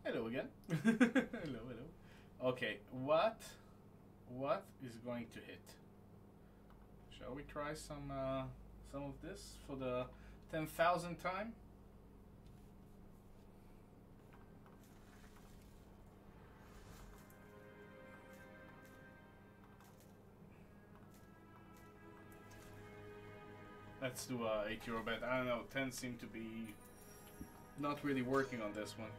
Hello again. Hello, hello. Okay, what is going to hit? Shall we try some of this for the 10,000th time? Let's do a €8 bet. I don't know, 10 seem to be not really working on this one.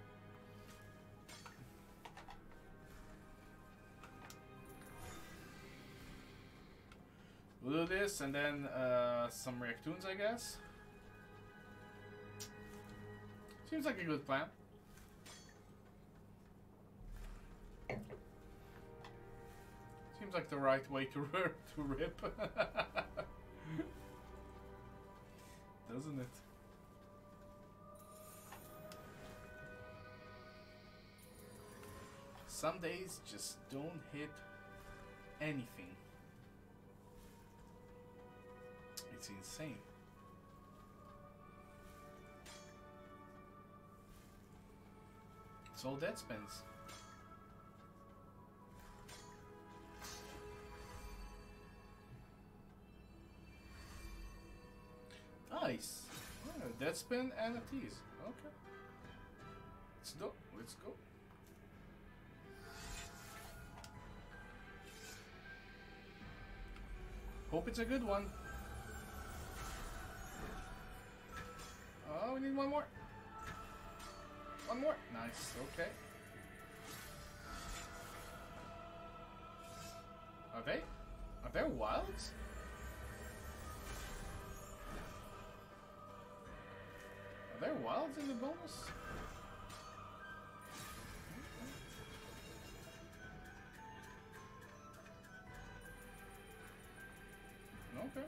We'll do this and then some reactoons, I guess. Seems like a good plan. Seems like the right way to rip. Doesn't it? Some days just don't hit anything. It's insane. It's all dead spins. Nice. Oh, dead spin and a tease. Okay. Let's go. Hope it's a good one. Oh, we need one more. One more. Nice. Okay. Are there wilds? Are there wilds in the bonus? Okay.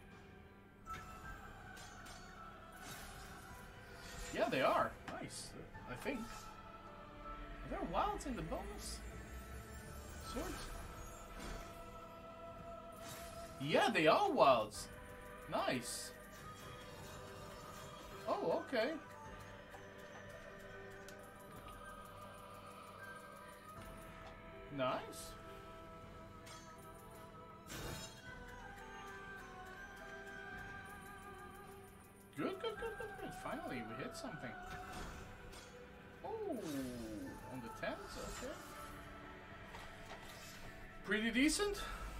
Yeah, they are. Nice. I think. Are there wilds in the bonus? Swords? Yeah, they are wilds. Nice. Oh, okay. Nice. Good. Finally, we hit something. Oh, on the 10s, okay. Pretty decent.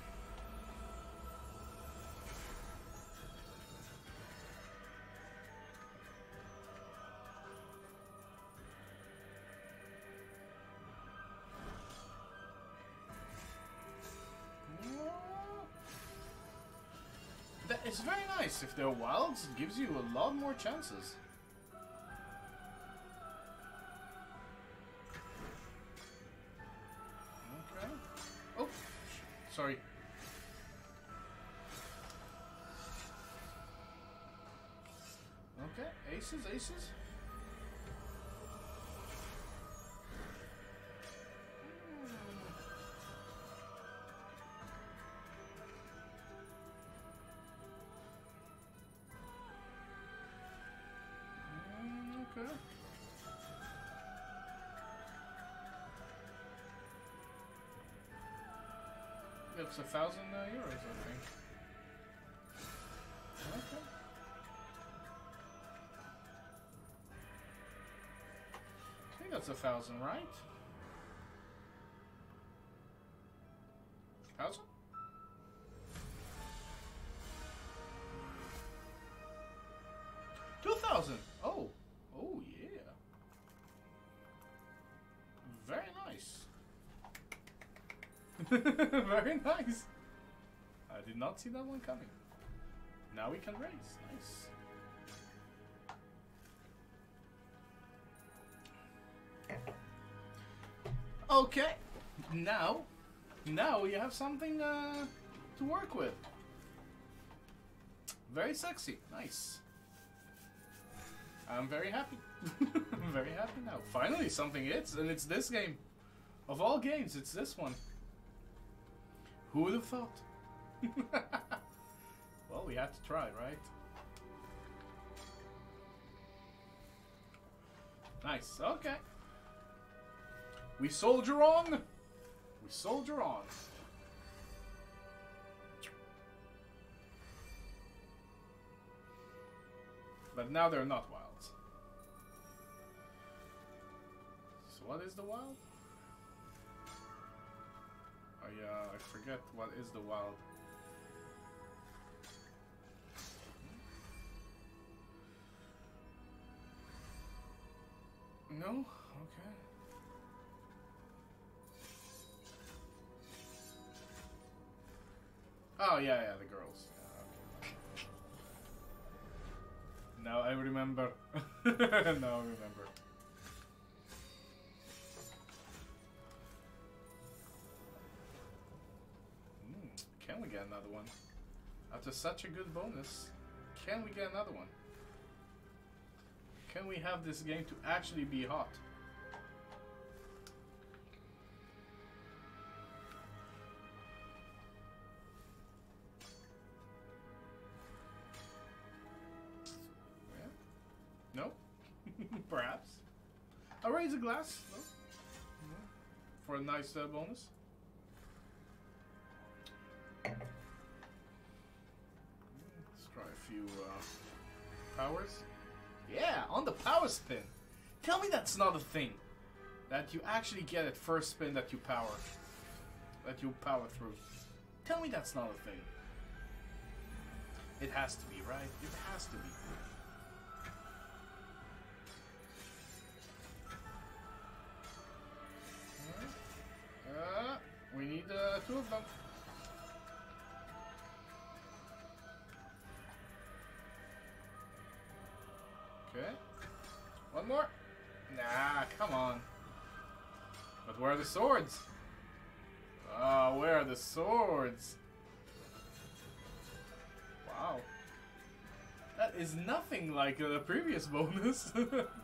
It's very nice. If they're wilds, it gives you a lot more chances. Okay. Oh, sorry. Okay, aces. Okay. That's 1,000 euros, I think. Okay. I think that's 1,000, right? 1,000? $2,000. Oh. Oh, yeah. Very nice. Very nice. I did not see that one coming. Now we can raise. Nice. Okay. Now we have something to work with. Very sexy. Nice. I'm very happy. I'm very happy now. Finally, something hits, and it's this game. Of all games, it's this one. Who would have thought? Well, we had to try, right? Nice. Okay. We soldier on. We soldier on. But now they're not wilds. So what is the wild? I forget what is the wild. No? Okay. Oh yeah, the girls. Yeah, okay. Now I remember. Now I remember. Can we get another one? After such a good bonus, can we get another one? Can we have this game to actually be hot? Yeah? No? Perhaps. I'll raise a glass. No? No? For a nice bonus. Let's try a few powers. Yeah, on the power spin. Tell me that's not a thing. That you actually get at first spin that you power. That you power through. Tell me that's not a thing. It has to be, right? It has to be. We need two of them. Okay. One more? Nah, come on. But where are the swords? Ah, where are the swords? Wow. That is nothing like the previous bonus.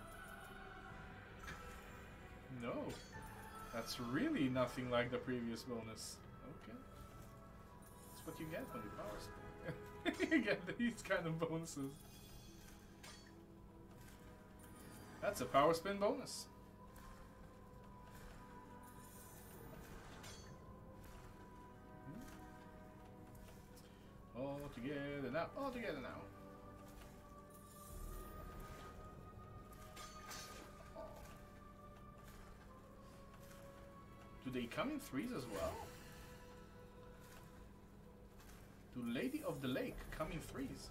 No. That's really nothing like the previous bonus. Okay. That's what you get when you power spin. You get these kind of bonuses. That's a power spin bonus. All together now. All together now. Oh. Do they come in threes as well? Do Lady of the Lake come in threes?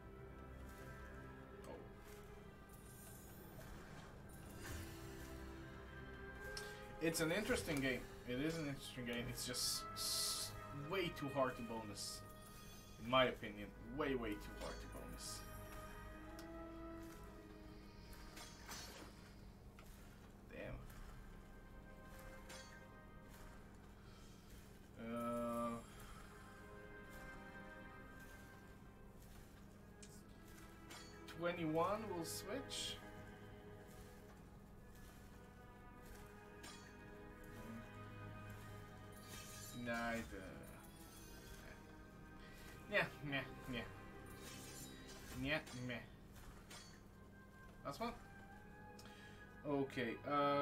It's an interesting game. It is an interesting game. It's just way too hard to bonus. In my opinion, way too hard to bonus. Damn. 21 will switch. Neither. Yeah. Last one. Okay.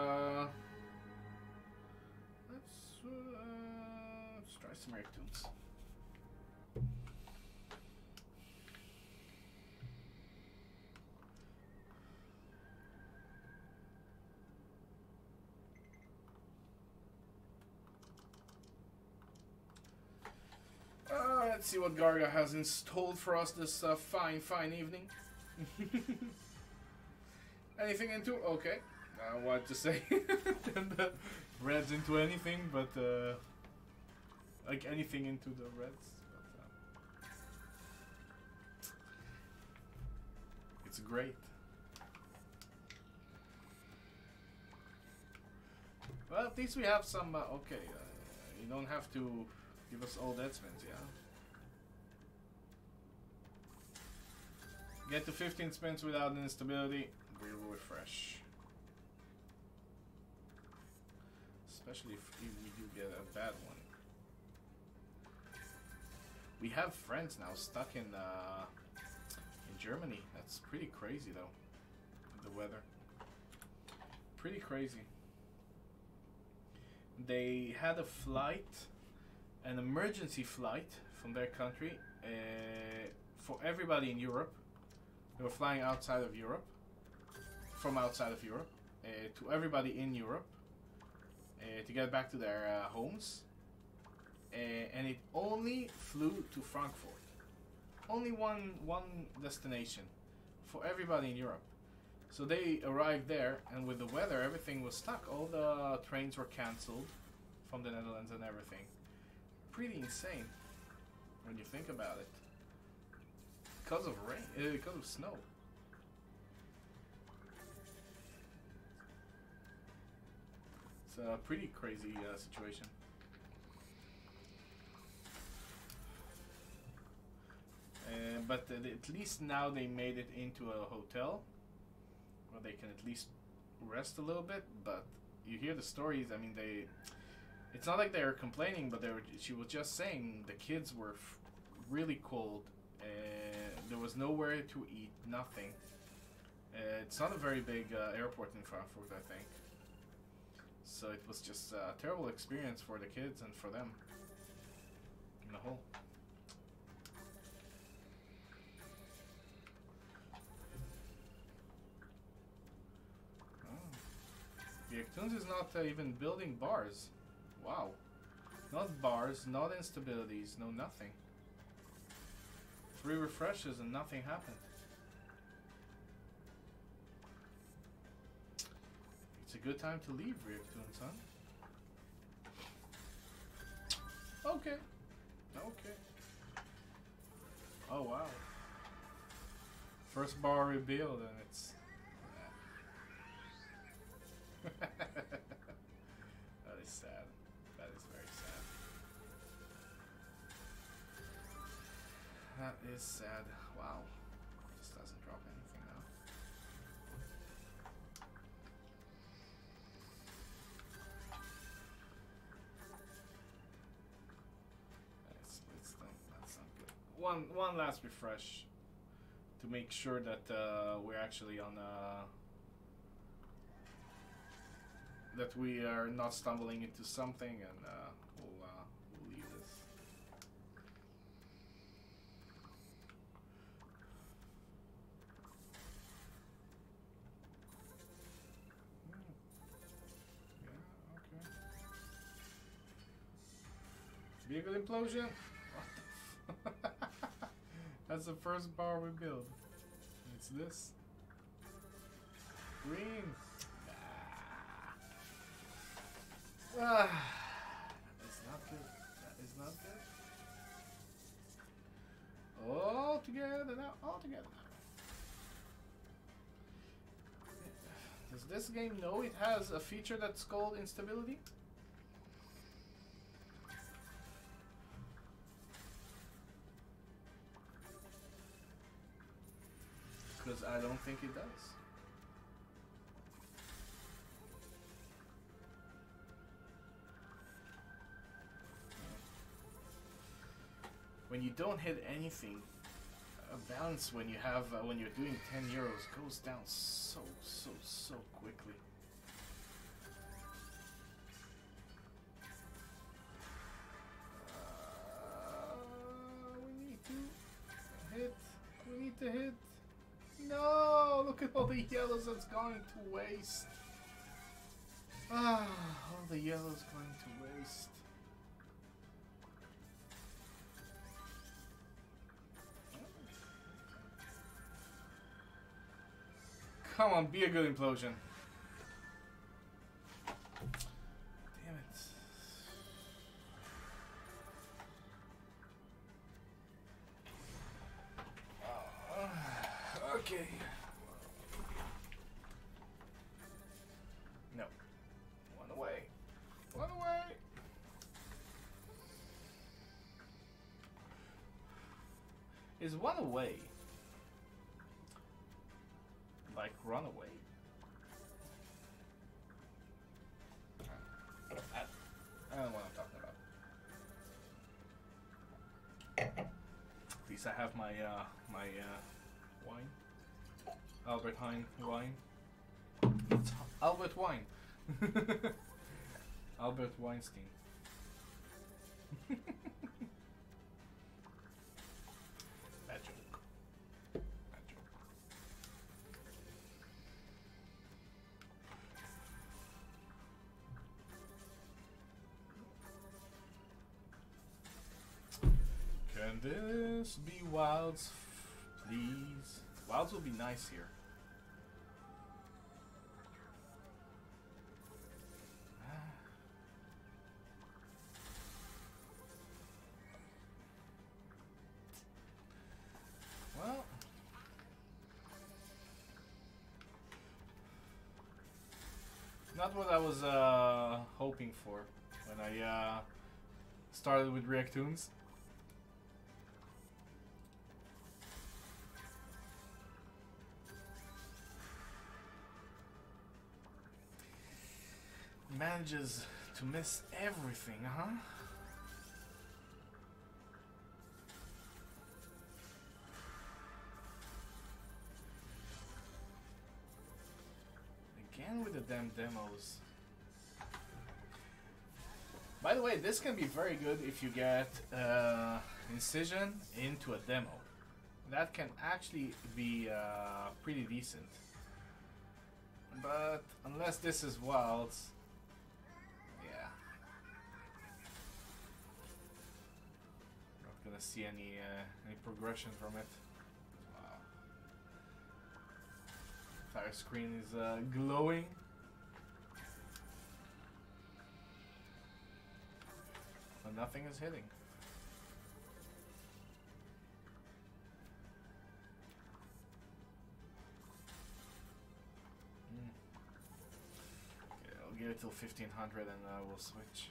Let's try some Eric tunes. Let's see what Garga has installed for us this fine evening. Anything into? Okay. I wanted to say turn the reds into anything, but like anything into the reds. But, it's great. Well, at least we have some. Okay, you don't have to give us all dead spins, yeah. Get to 15 spins without instability. We will refresh. Especially if we do get a bad one. We have friends now stuck in Germany. That's pretty crazy though. The weather. Pretty crazy. they had a flight, an emergency flight from their country for everybody in Europe. They were flying outside of Europe, from outside of Europe, to everybody in Europe to get back to their homes. And it only flew to Frankfurt. Only one destination for everybody in Europe. So they arrived there, and with the weather, everything was stuck. All the trains were cancelled from the Netherlands and everything. Pretty insane when you think about it. Because of rain, because of snow. It's a pretty crazy situation. But at least now they made it into a hotel where they can at least rest a little bit. But you hear the stories. I mean, it's not like they're complaining, but she was just saying the kids were really cold. There was nowhere to eat, nothing. It's not a very big airport in Frankfurt, I think. So it was just a terrible experience for the kids and for them in the whole. Reactoons is not even building bars. Wow. Not bars, not instabilities, no nothing. 3 refreshes and nothing happened. It's a good time to leave Reactoons, huh? Okay. Okay. Oh wow. First bar revealed and it's... That is sad. That is very sad. That is sad. Wow. This doesn't drop anything now. That's not good. One last refresh to make sure that we're actually on that we are not stumbling into something, and we'll leave this. Yeah, okay. Be a good implosion. What the That's the first bar we build. It's this. Green. That is not good. That is not good. All together now. All together now. Does this game know it has a feature that's called instability? Because I don't think it does. When you don't hit anything, balance when you have when you're doing 10 euros goes down so quickly. We need to hit. We need to hit. No! Look at all the yellows that's going to waste. All the yellows going to waste. Come on, be a good implosion. Damn it. Okay. No. One away. One away. Is one away? Like run away. I don't know what I'm talking about. At least I have my wine. Albert Heijn wine. It's Albert wine. Albert Weinstein. Bad joke. Bad joke. Can this be Wilds, please? Wilds will be nice here. Well, not what I was hoping for when I started with Reactoons. Manages to miss everything, huh? Again with the damn demos. By the way, this can be very good if you get Incision into a demo. That can actually be pretty decent. But unless this is Wilds, yeah, not gonna see any progression from it. Wow. Fire screen is glowing. But nothing is hitting. Okay, I'll give it till 1500 and we'll switch.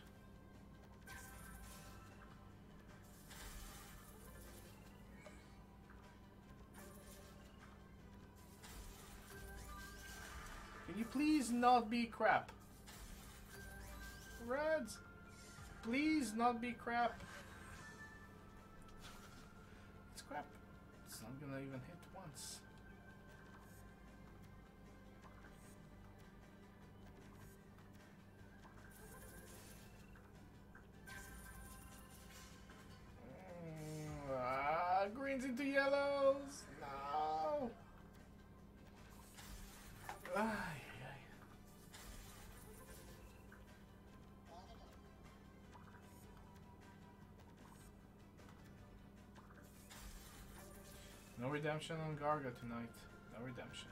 Can you please not be crap? Reds! Please not be crap. It's crap. It's not gonna even hit once. Greens into yellows. No. No redemption on Garga tonight. No redemption.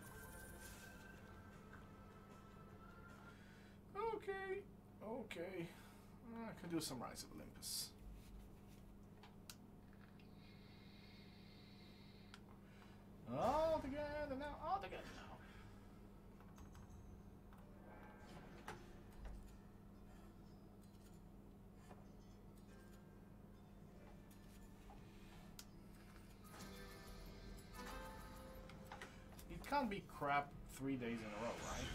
Okay. Okay. I could do some Rise of Olympus. All together now. All together now. It can't be crap 3 days in a row, right?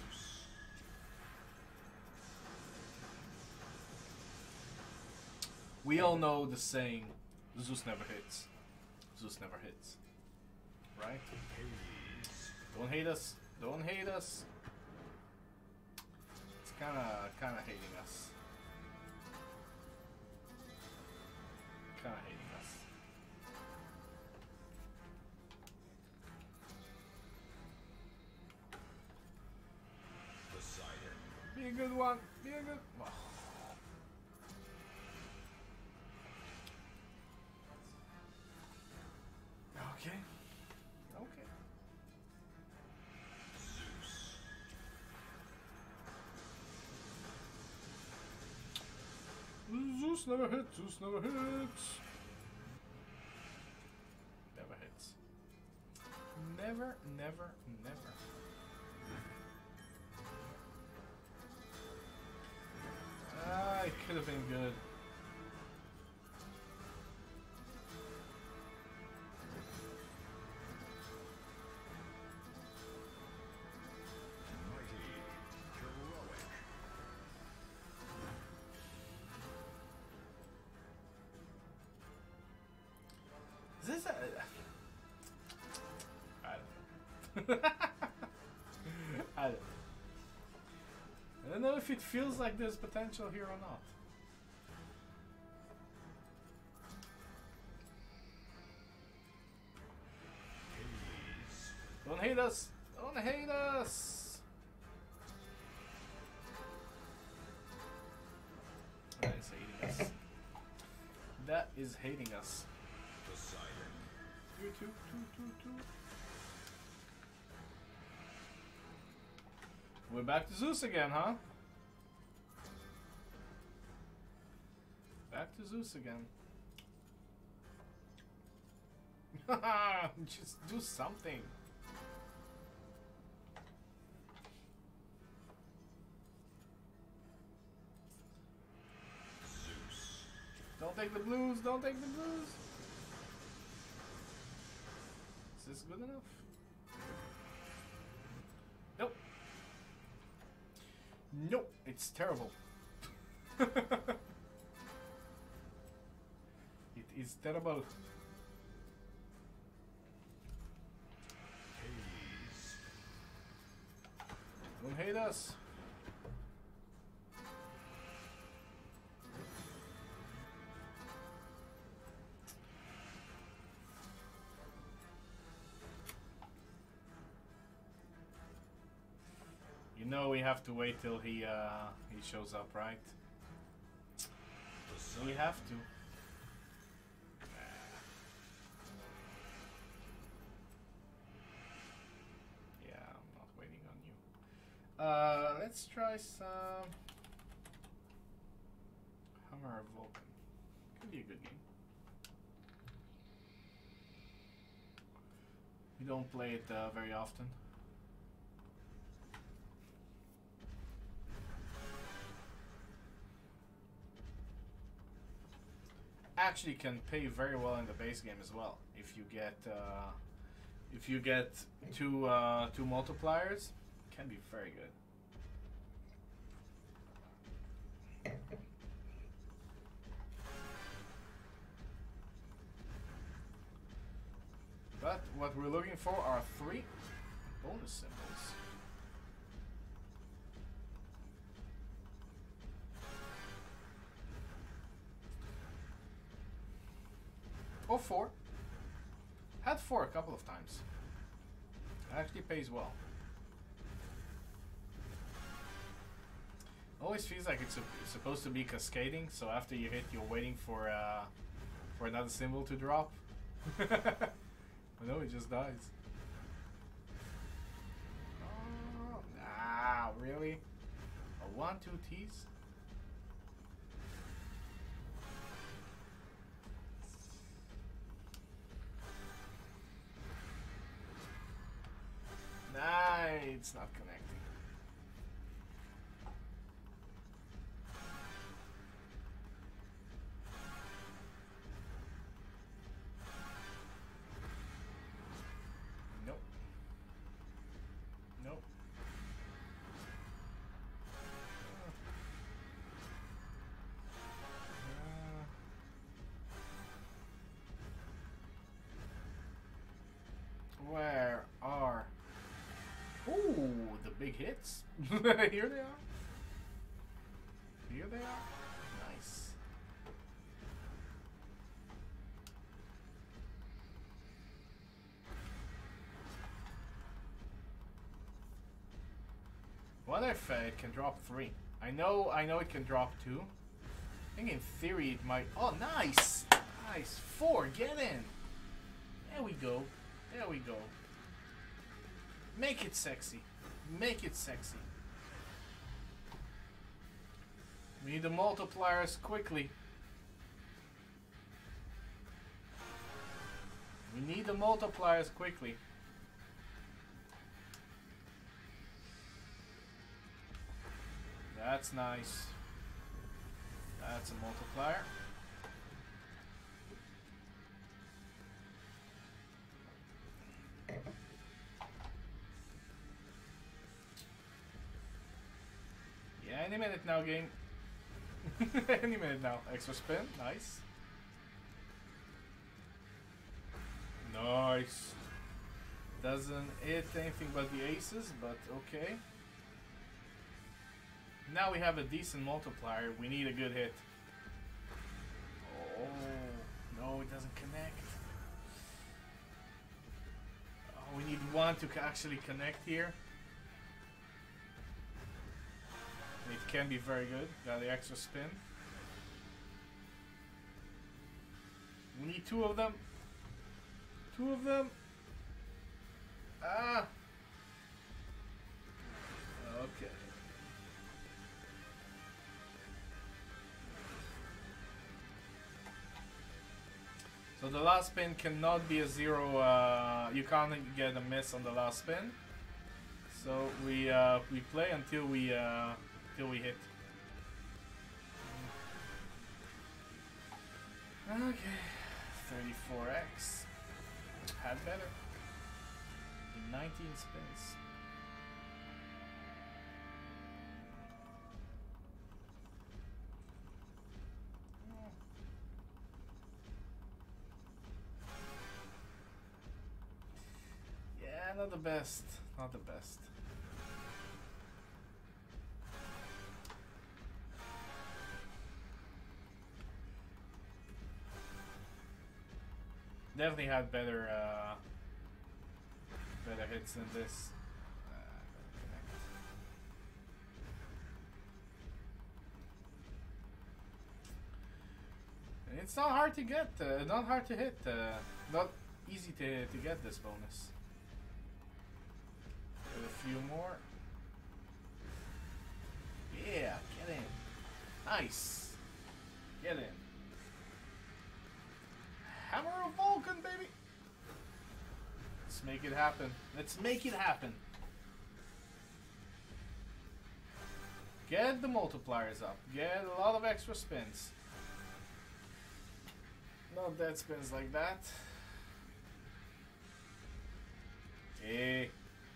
We all know the saying, Zeus never hits. Zeus never hits. Right? Don't hate us. Don't hate us. It's kinda hating us. Kinda hating us. Be a good one. Be a good one. Okay. Okay. Zeus never hits. Zeus never hits. Never hits. Never, never, never. Ah, it could have been good. Is this a... I don't know. I don't know. don't know if it feels like there's potential here or not. Don't hate us! Don't hate us! That is hating us. That is hating us. Two. We're back to Zeus again, huh? Back to Zeus again. Just do something. Zeus. Don't take the blues, don't take the blues. Is this good enough? Nope. Nope, it's terrible. It is terrible. Don't hate us. You know we have to wait till he shows up, right? We have to. Yeah, I'm not waiting on you. Let's try some Hammer Vulcan. Could be a good game. We don't play it very often. Actually can pay very well in the base game as well. If you get two multipliers, can be very good. But what we're looking for are 3 bonus symbols. Or 4. Had 4 a couple of times. Actually pays well. Always feels like it's supposed to be cascading, so after you hit, you're waiting for another symbol to drop. But no, it just dies. Oh, nah, really? A 1, 2 T's? Nah, it's not connecting. Nope. Nope. Where are... Ooh, the big hits. Here they are. Here they are. Nice. What if it can drop 3? I know it can drop 2. I think in theory it might... Oh, nice! Nice. 4, get in! There we go. There we go. Make it sexy. Make it sexy. We need the multipliers quickly. We need the multipliers quickly. That's nice. That's a multiplier. Yeah, any minute now, game. Any minute now. Extra spin, nice. Nice. Doesn't hit anything but the aces, but okay. Now we have a decent multiplier. We need a good hit. Oh, no, it doesn't connect. Oh, we need one to actually connect here. It can be very good. Got the extra spin. We need two of them. Two of them. Ah. Okay. So the last spin cannot be a zero. You can't get a miss on the last spin. So we play until we hit. Okay, 34x. Had better. In 19 spins. Yeah, not the best. Not the best. Definitely had better better hits than this. It's not hard to get, not hard to hit, not easy to get this bonus. Get a few more. Yeah, get in. Nice. Get in. Hammer of Vulcan, baby! Let's make it happen. Let's make it happen. Get the multipliers up. Get a lot of extra spins. Not dead spins like that. Hey.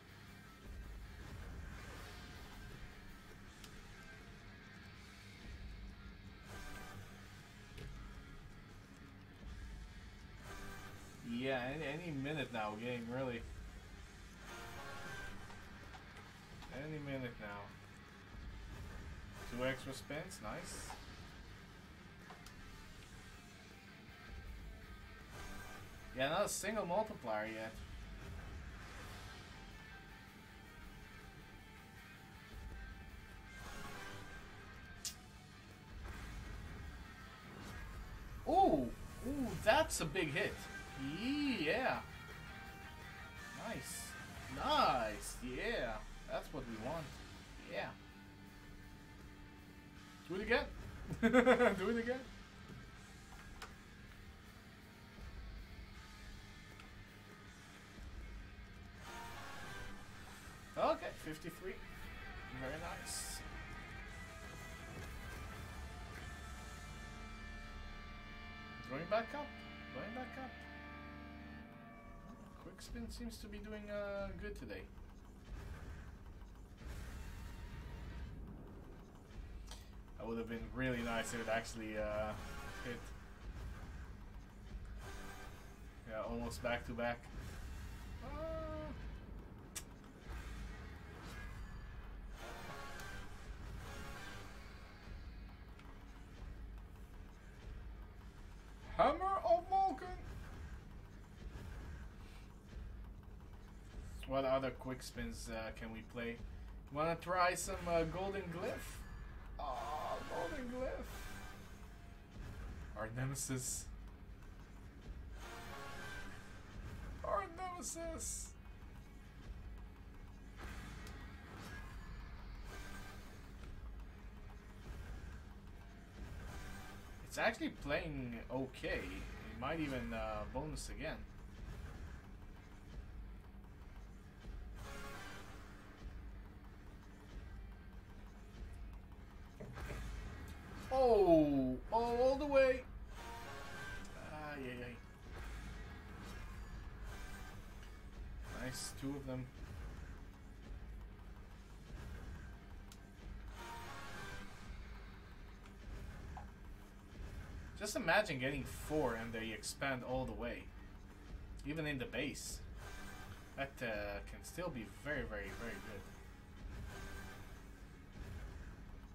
Yeah, any minute now, getting really. Any minute now. 2 extra spins, nice. Yeah, not a single multiplier yet. Ooh, ooh, that's a big hit. Yeah. Nice. Nice. Yeah. That's what we want. Yeah. Do it again. Do it again. Okay, 53. Very nice. Going back up. Going back up. Quick spin seems to be doing good today. That would have been really nice if it actually hit. Yeah, almost back to back. Hammer of Vulcan! What other quick spins can we play? Wanna try some Golden Glyph? Oh, Golden Glyph! Our nemesis. Our nemesis! It's actually playing okay. It might even bonus again. Oh, all the way. Yeah. Nice, 2 of them. Just imagine getting 4 and they expand all the way. Even in the base. That can still be very, very, very good.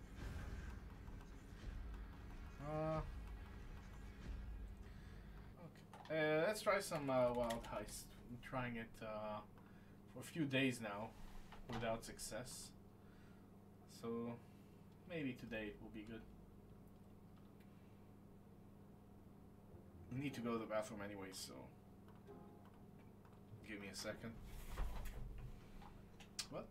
let's try some wild heist. I'm trying it for a few days now without success. So maybe today it will be good. I need to go to the bathroom anyway, so give me a second. What?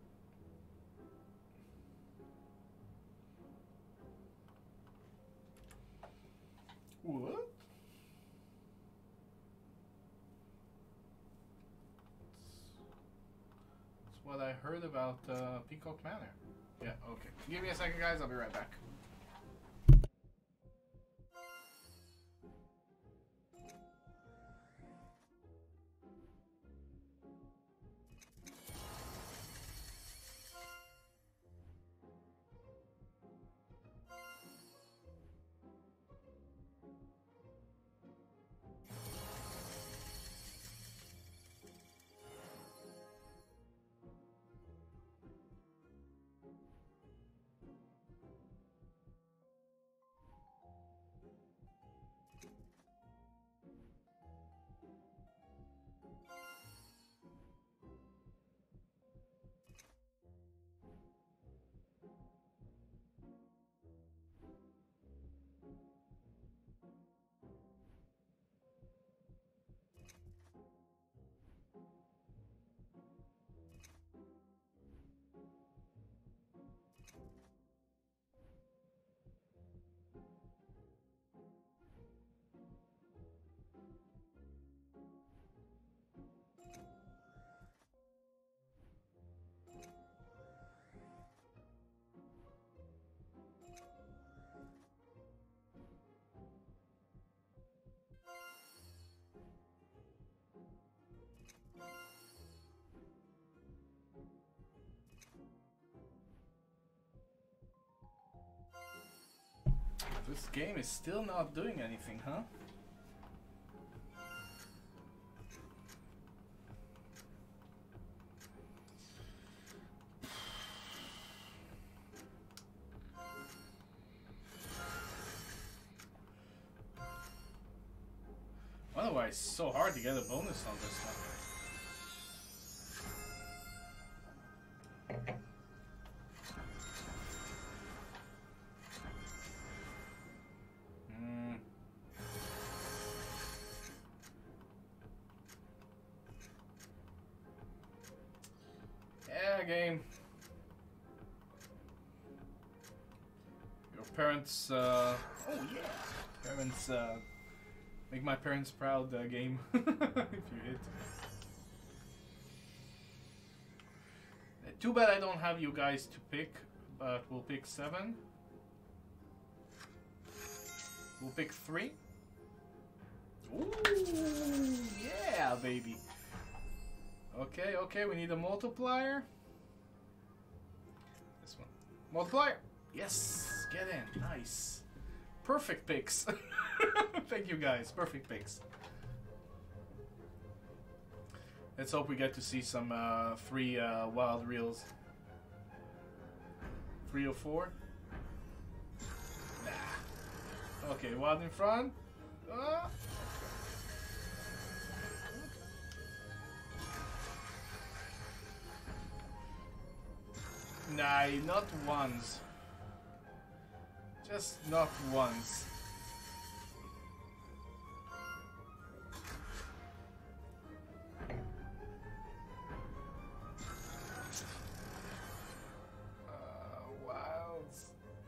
What? That's what I heard about Peacock Manor. Yeah, okay. Give me a second, guys. I'll be right back. This game is still not doing anything, huh? Otherwise, it's so hard to get a bonus on this one. Game. Your parents, oh yeah, parents, make my parents proud game, if you hit. Too bad I don't have you guys to pick, but we'll pick 7. We'll pick 3. Ooh, yeah, baby. Okay, okay, we need a multiplier. This one. Multiplier! Yes! Get in. Nice. Perfect picks. Thank you guys. Perfect picks. Let's hope we get to see some 3 wild reels. 3 or 4? Nah. Okay, wild in front. Nah, not once. Just not once. Wilds.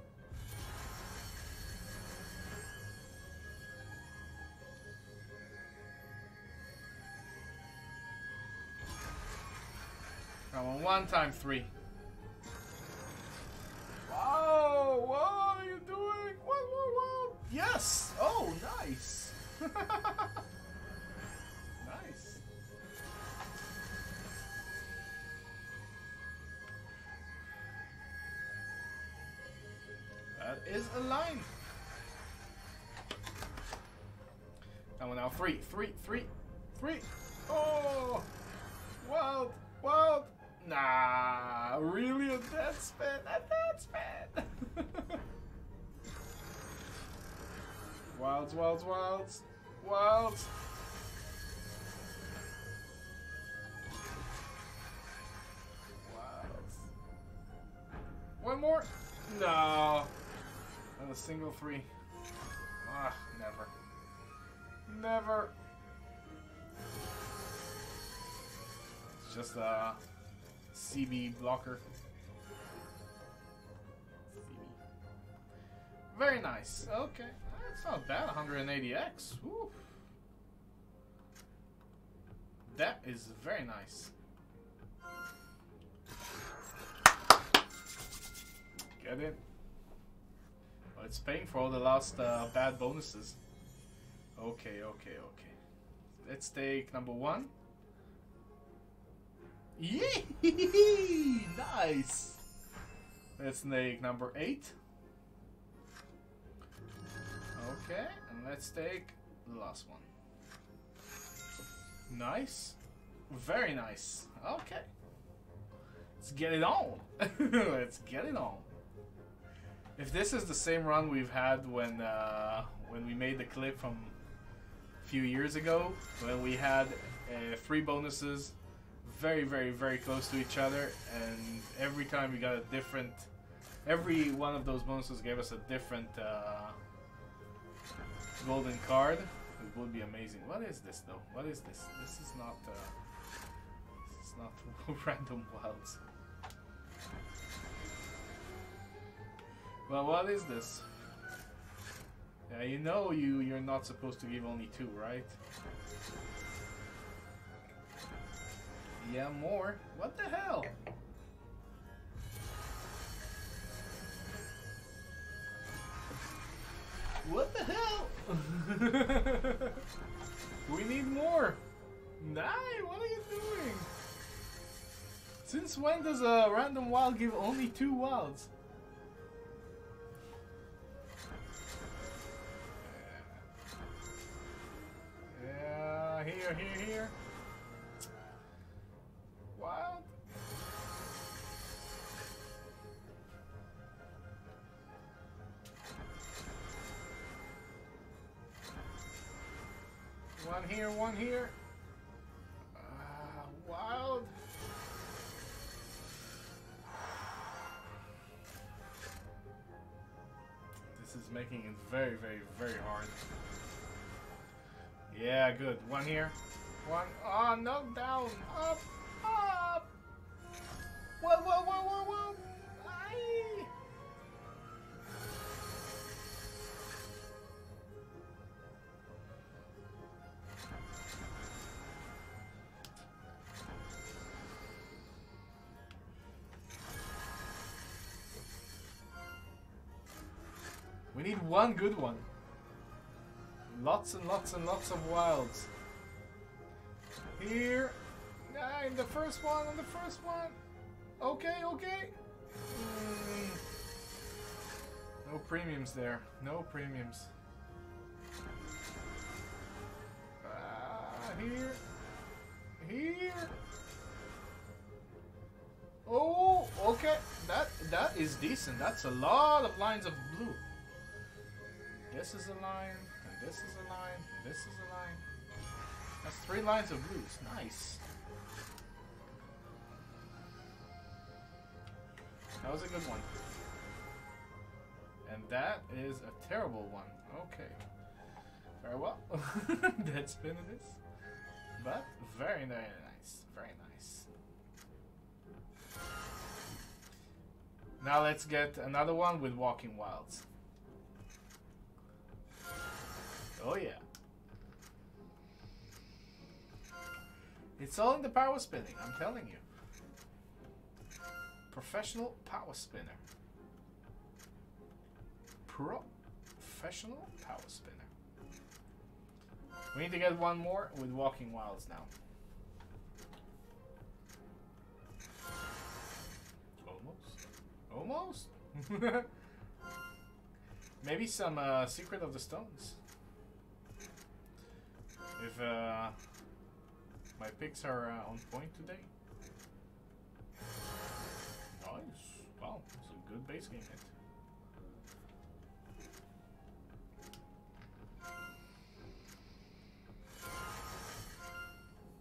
Come on, 1 time 3. Wow, what are you doing? What? Yes! Oh, nice! Nice. That is a line. Come on now, 3. Oh! Wild! Nah, really a dead spin? A dead spin! Wilds. more? No. Not a single 3. Ah, never. Never. It's just a CB blocker. Very nice. Okay. That's not bad. 180x. Woo. That is very nice. Get it? Oh, it's paying for all the last bad bonuses. Okay, okay, okay. Let's take number 1. Yee! Nice! Let's take number 8. Okay, and let's take the last one. Nice. Very nice. Okay. Let's get it on. Let's get it on. If this is the same run we've had when we made the clip from a few years ago, when we had 3 bonuses very, very, very close to each other, and every time we got a different, every one of those bonuses gave us a different golden card, it would be amazing. What is this though? What is this? This is not random wilds. Well, what is this? Yeah, you know you're not supposed to give only 2, right? Yeah, more. What the hell? What the hell? We need more. Nah, what are you doing? Since when does a random wild give only 2 wilds? Yeah, here. Wild. One here. Wild. This is making it very, very, very hard. Yeah, good. One here. One. Oh, no, down. Up. Whoa. Aye. We need one good one. Lots and lots and lots of wilds. Here. In the first one, on the first one. Okay. No premiums there. No premiums. Here. Oh, okay. That is decent. That's a lot of lines of blue. This is a line, and this is a line, and this is a line. That's 3 lines of blues. Nice. That was a good one. And that is a terrible one. Okay. Very well. Dead spin it is. But very, very nice. Very nice. Now let's get another one with Walking Wilds. Oh yeah. It's all in the power spinning, I'm telling you. Professional power spinner. Professional power spinner. We need to get one more with Walking Wilds now. Almost. Maybe some Secret of the Stones. If my picks are on point today. Nice. Wow, it's a good base game hit.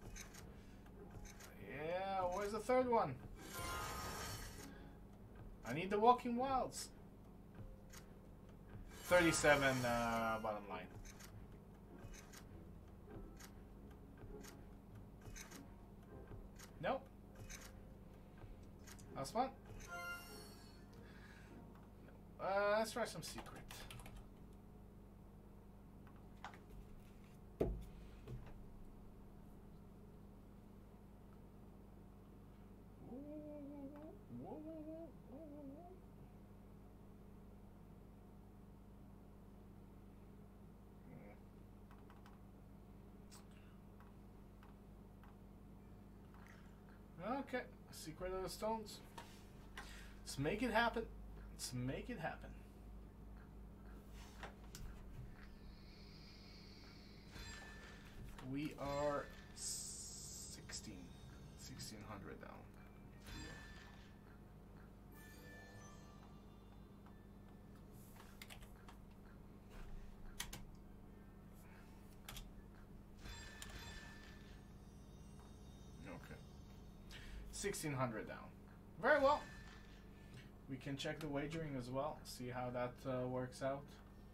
Yeah, where's the third one? I need the Walking Wilds. 37 bottom line. Nope. Last one. Let's try some secret. Okay, Secret of the Stones. Let's make it happen. Let's make it happen. We are 1600 down. Okay. 1600 down. Very well. We can check the wagering as well, see how that works out.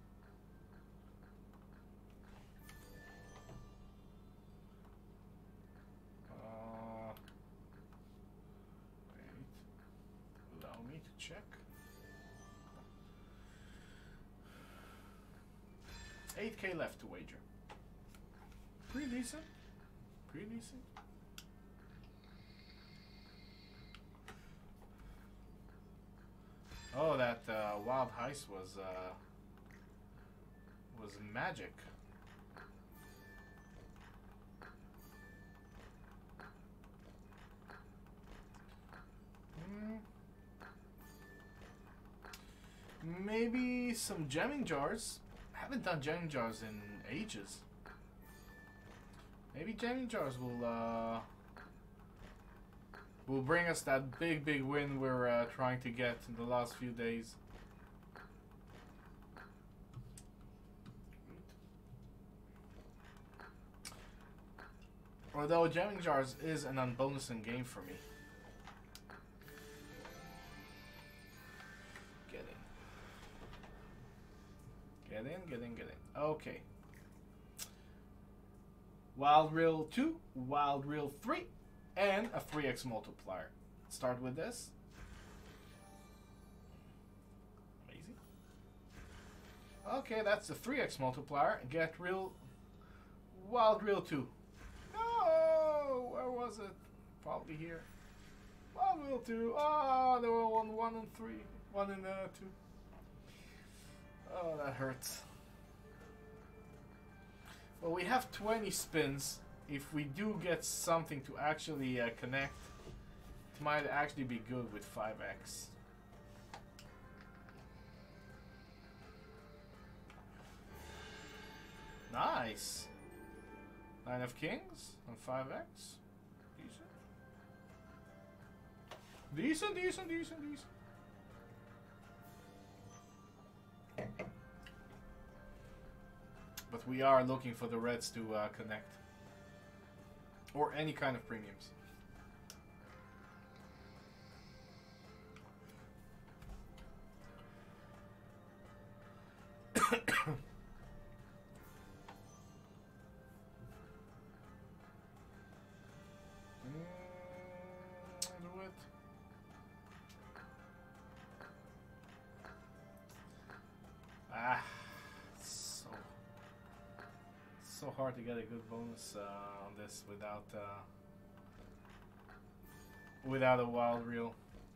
Wait. Allow me to check. 8K left to wager. Pretty decent. Pretty decent. Oh, that wild heist was magic. Maybe some gemming jars. Haven't done gemming jars in ages. Maybe gemming jars will bring us that big win we're trying to get in the last few days. Although jamming jars is an unbonusing game for me. Get in. Okay. Wild Reel 2, Wild Reel 3, and a 3x multiplier. Start with this. Amazing. Okay, that's the 3x multiplier. Get real. Wild Reel 2. No! Where was it? Probably here. Wild Reel 2. Oh, there were 1 and 3. 1 and 2. Oh, that hurts. Well, we have 20 spins. If we do get something to actually connect, it might actually be good with 5x. Nice. 9 of Kings on 5x. Decent. But we are looking for the reds to connect. Or any kind of premiums. Do it. So hard to get a good bonus on this without a wild reel.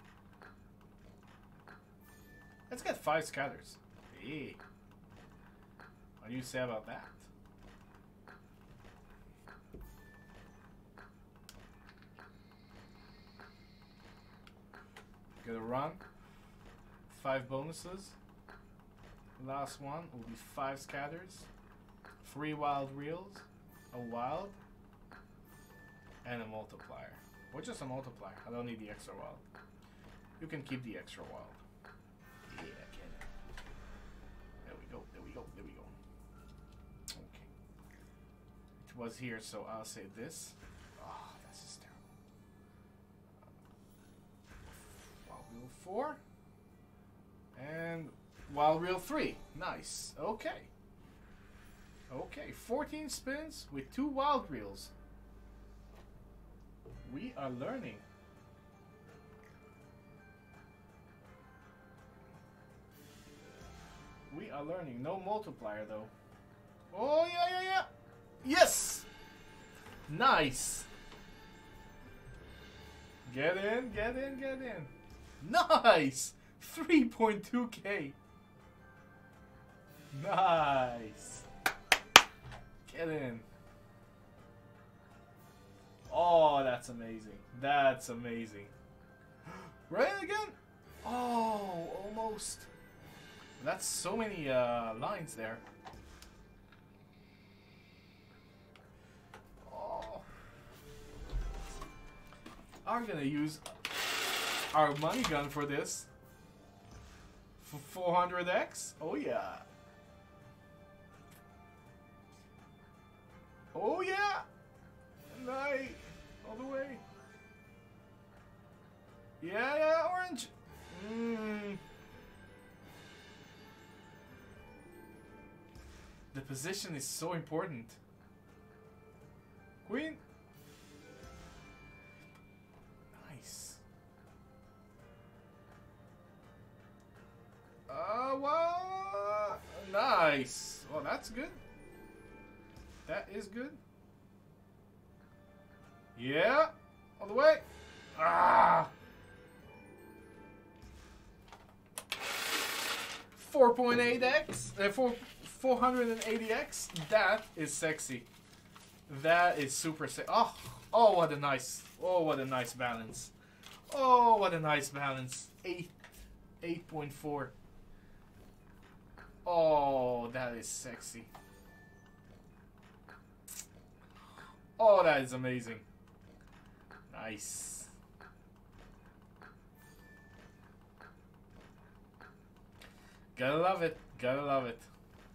Let's get 5 scatters. Hey. What do you say about that? Get a run. 5 bonuses. Last one will be 5 scatters. 3 wild reels, a wild, and a multiplier. Or just a multiplier. I don't need the extra wild. You can keep the extra wild. Yeah, I can. There we go. Okay. It was here, so I'll say this. Oh, this is terrible. Wild reel 4. Wild reel 3. Nice. Okay. Okay, 14 spins with 2 wild reels. We are learning. We are learning. No multiplier though. Oh yeah. Yes! Nice! Get in. Nice! 3.2k. Nice! Get in. Oh, that's amazing. That's amazing. Right again? Oh, almost. That's so many lines there. Oh. I'm gonna use our money gun for this. For 400x? Oh yeah. Oh yeah. Nice. All the way. Yeah, orange. The position is so important. Queen. Nice. Well, nice. Oh, that's good. That is good. Yeah. All the way. Ah. 4.8x. 480x. That is sexy. That is super sexy. Oh, what a nice. Oh, what a nice balance. Oh, what a nice balance. 8.4. Oh, that is sexy. Oh, that is amazing. Nice. Gotta love it. Gotta love it.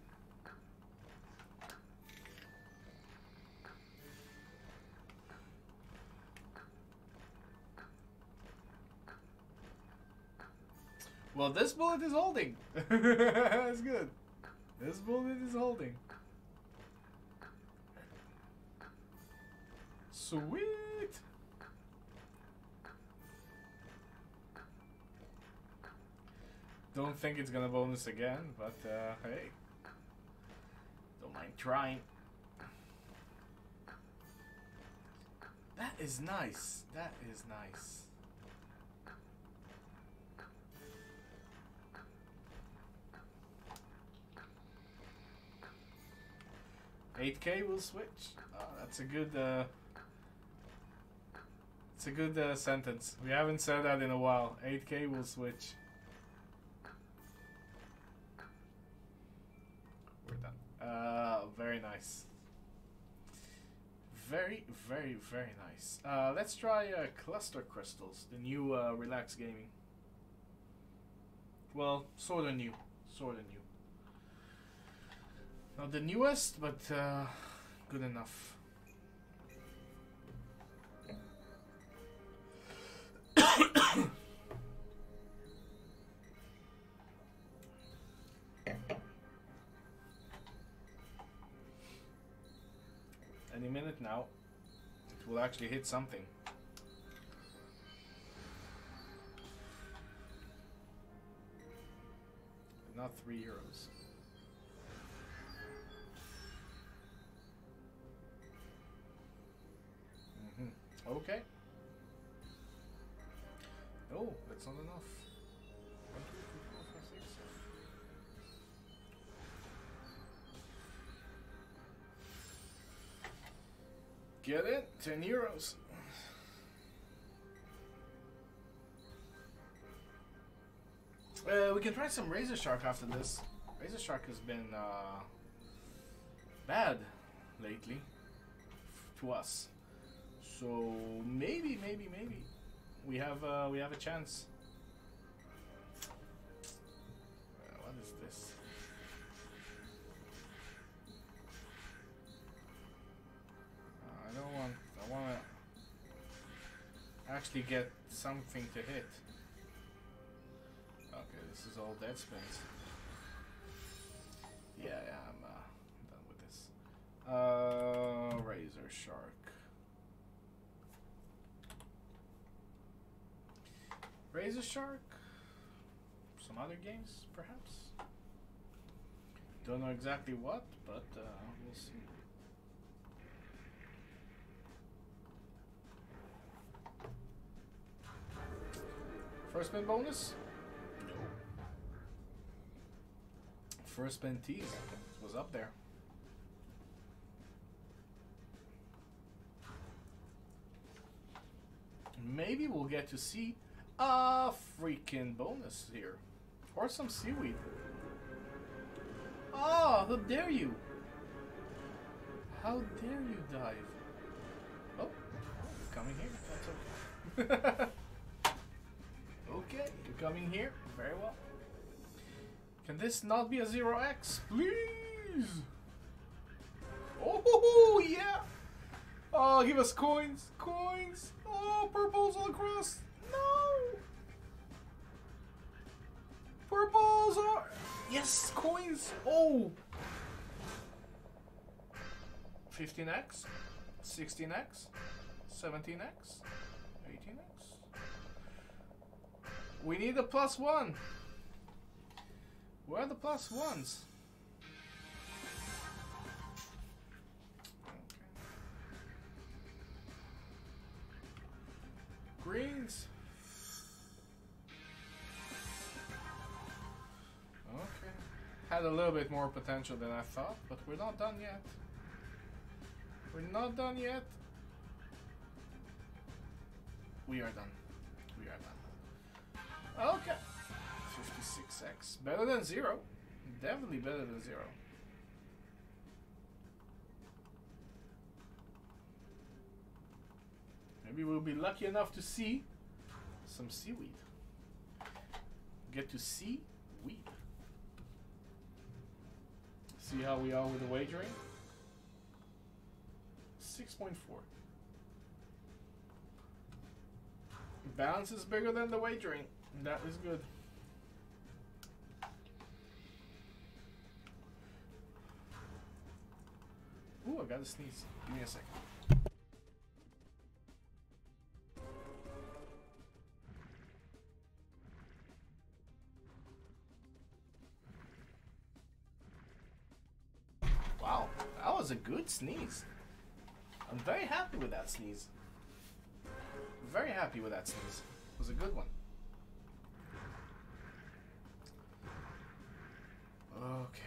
Well, this bullet is holding. That's good. This bullet is holding. Sweet. Don't think it's gonna bonus again, but hey, don't mind trying. That is nice. That is nice. $8K will switch. Oh, that's a good. It's a good sentence. We haven't said that in a while. 8K will switch. We're done. Very nice. Very nice. Let's try cluster crystals, the new relax gaming. Well, sort of new. Not the newest, but good enough. Any minute now, it will actually hit something. Not €3. Okay. Oh, that's not enough. 1, 2, 3, 4, 5, 6. Get it? €10. We can try some Razor Shark after this. Razor Shark has been bad lately to us. So maybe we have a chance. What is this? I want to actually get something to hit. Okay, this is all dead spins. Yeah, I'm done with this. Razor Shark. Razor Shark? Some other games, perhaps? Don't know exactly what, but we'll see. First spin bonus? No. First spin tease was up there. Maybe we'll get to see a freaking bonus here. Or some seaweed. Oh, how dare you! How dare you dive? Oh, you're coming here. That's okay. Okay, you're coming here. Very well. Can this not be a 0x? Please! Oh, yeah! Oh, give us coins! Coins! Oh, purples all across! No! Purples are... Yes, coins! Oh! 15x? 16x? 17x? 18x? We need a +1! Where are the +1s? Greens. Okay. Had a little bit more potential than I thought, but we're not done yet. We're not done yet. We are done. We are done. Okay. 56x. Better than 0. Definitely better than 0. Maybe we'll be lucky enough to see some seaweed. Get to see weed. See how we are with the wagering? 6.4. Balance is bigger than the wagering. That is good. Ooh, I gotta sneeze. Give me a second. Wow, that was a good sneeze. I'm very happy with that sneeze. Very happy with that sneeze. It was a good one. Okay.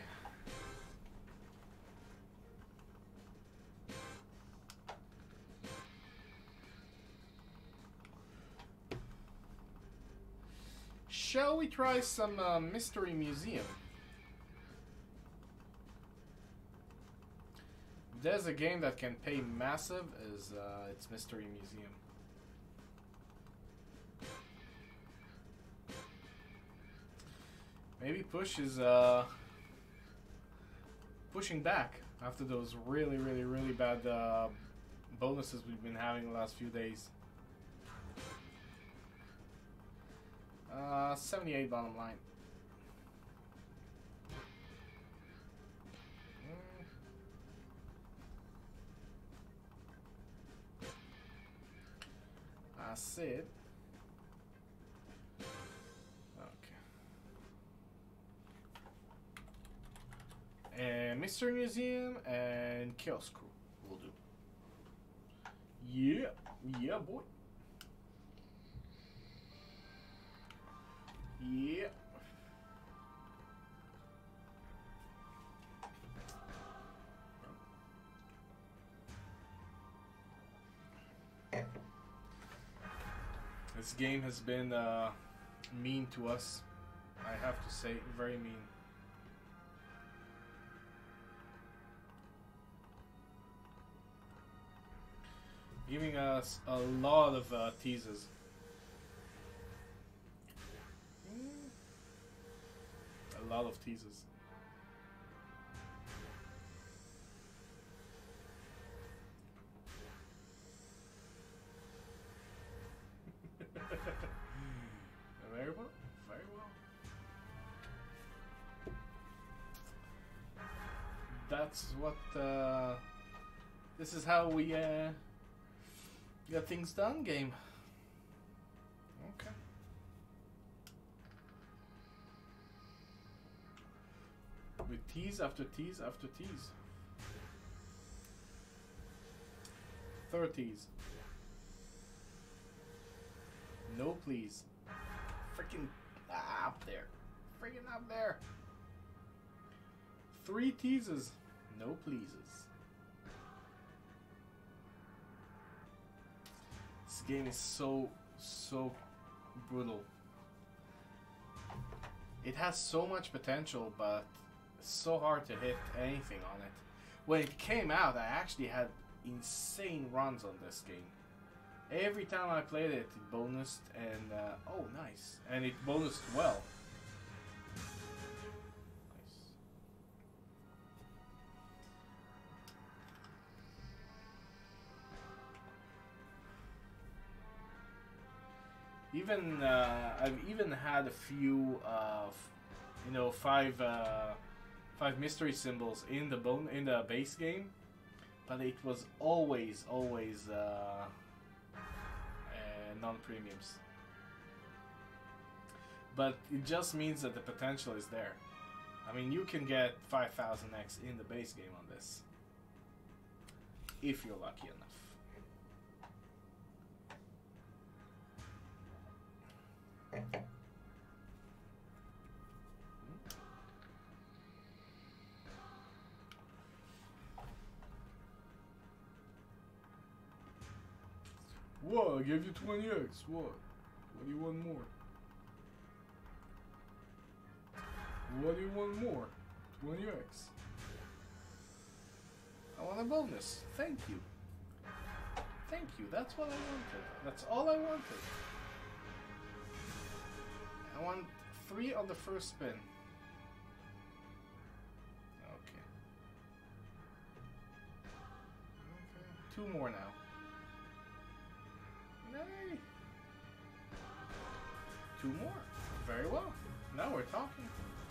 Shall we try some Mystery Museum? If there's a game that can pay massive, it's Mystery Museum. Maybe Push is pushing back after those really bad bonuses we've been having the last few days. 78 bottom line. That's it. And Mystery Museum and Chaos Crew will do. Yeah, yeah, boy. Yeah. This game has been mean to us. I have to say, very mean. Giving us a lot of teases. A lot of teases. Very well. Very well. that's what. This is how we get things done, game. Okay. With tease after tease after tease. Third tease. No please. Freaking up there. Freaking up there. 3 teases. No pleases. This game is so brutal. It has so much potential, but it's so hard to hit anything on it. When it came out, I actually had insane runs on this game. Every time I played it, it bonused, and oh nice, and it bonused well. Nice. Even I've even had a few you know, five mystery symbols in the base game, but it was always non-premiums. But it just means that the potential is there. I mean, you can get 5000x in the base game on this, if you're lucky enough. What? I gave you 20x. What? What do you want more? What do you want more? 20x. I want a bonus. Thank you. Thank you. That's what I wanted. That's all I wanted. I want 3 on the first spin. Okay. 2 more now. Nay. 2 more. Very well. Now we're talking.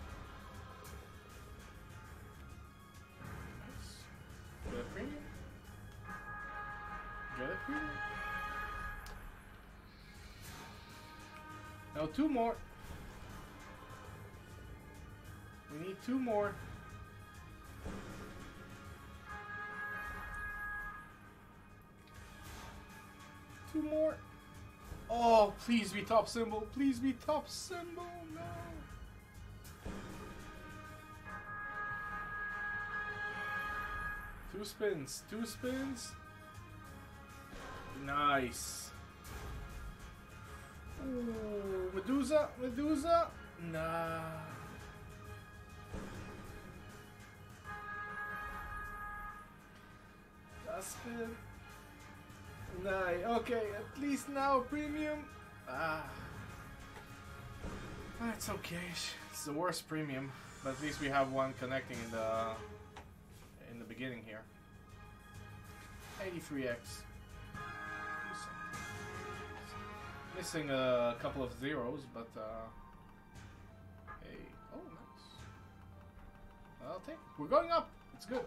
Nice. Get a premium. Get a premium. Now 2 more. We need 2 more. Two more. Oh, please be top symbol. Please be top symbol. No. Two spins. 2 spins. Nice. Ooh, Medusa. Medusa. Nah. That's good. Nice. Okay, at least now premium. That's okay. It's the worst premium, but at least we have one connecting in the beginning here. 83x. Missing a couple of zeros, but hey, oh nice. I'll take. We're going up. It's good.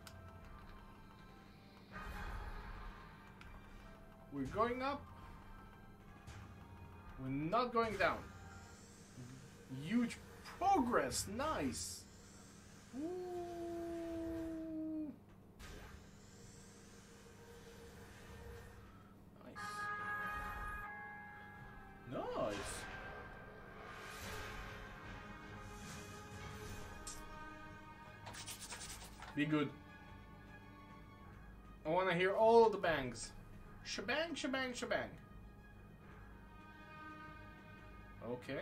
We're going up. We're not going down. Huge progress. Nice. Ooh. Nice. Nice. Be good. I want to hear all the bangs. Shebang, shebang, shebang. Okay.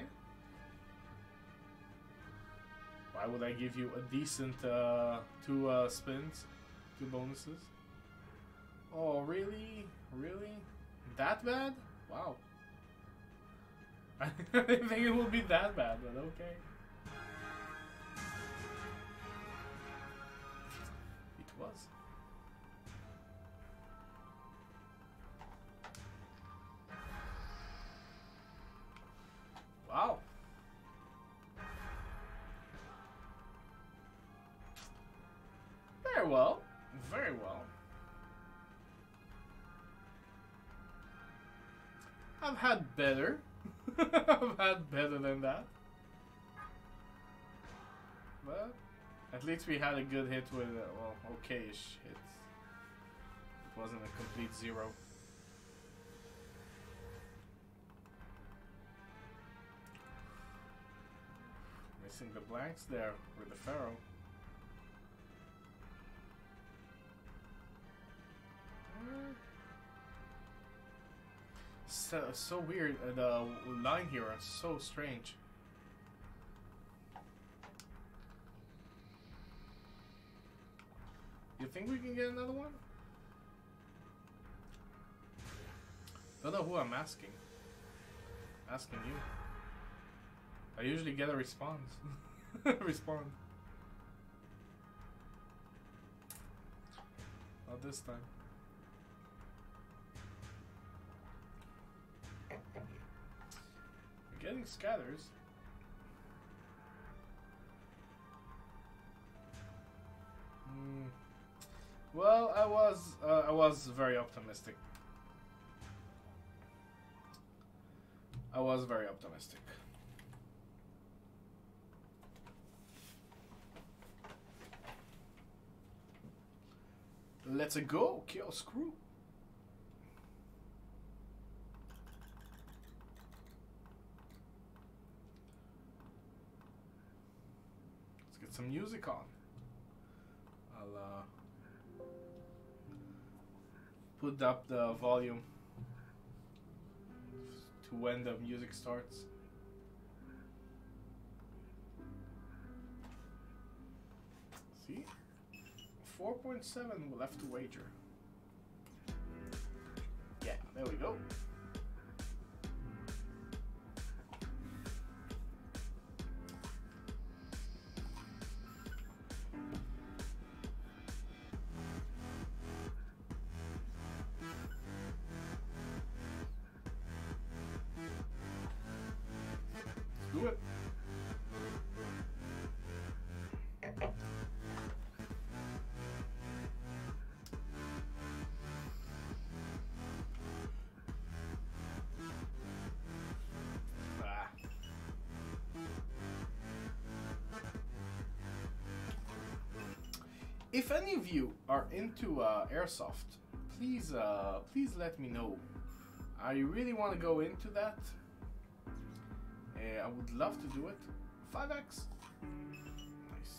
Why would I give you a decent 2 spins? 2 bonuses? Oh, really? Really? That bad? Wow. I didn't think it would be that bad, but okay. It was. Wow. Very well. Very well. I've had better. I've had better than that. But at least we had a good hit with, well, okay-ish hits. It wasn't a complete zero. Missing the blanks there with the Pharaoh. So weird. The line here is so strange. You think we can get another one? Don't know who I'm asking. Asking you. I usually get a response. Respond. Not this time. We're getting scatters. Well, I was very optimistic. I was very optimistic. Let's go, kill screw. Let's get some music on. I'll put up the volume to when the music starts. See? 4.7 left to wager. Yeah, there we go. Let's do it. If any of you are into airsoft, please let me know. I really want to go into that. I would love to do it. 5x. Nice.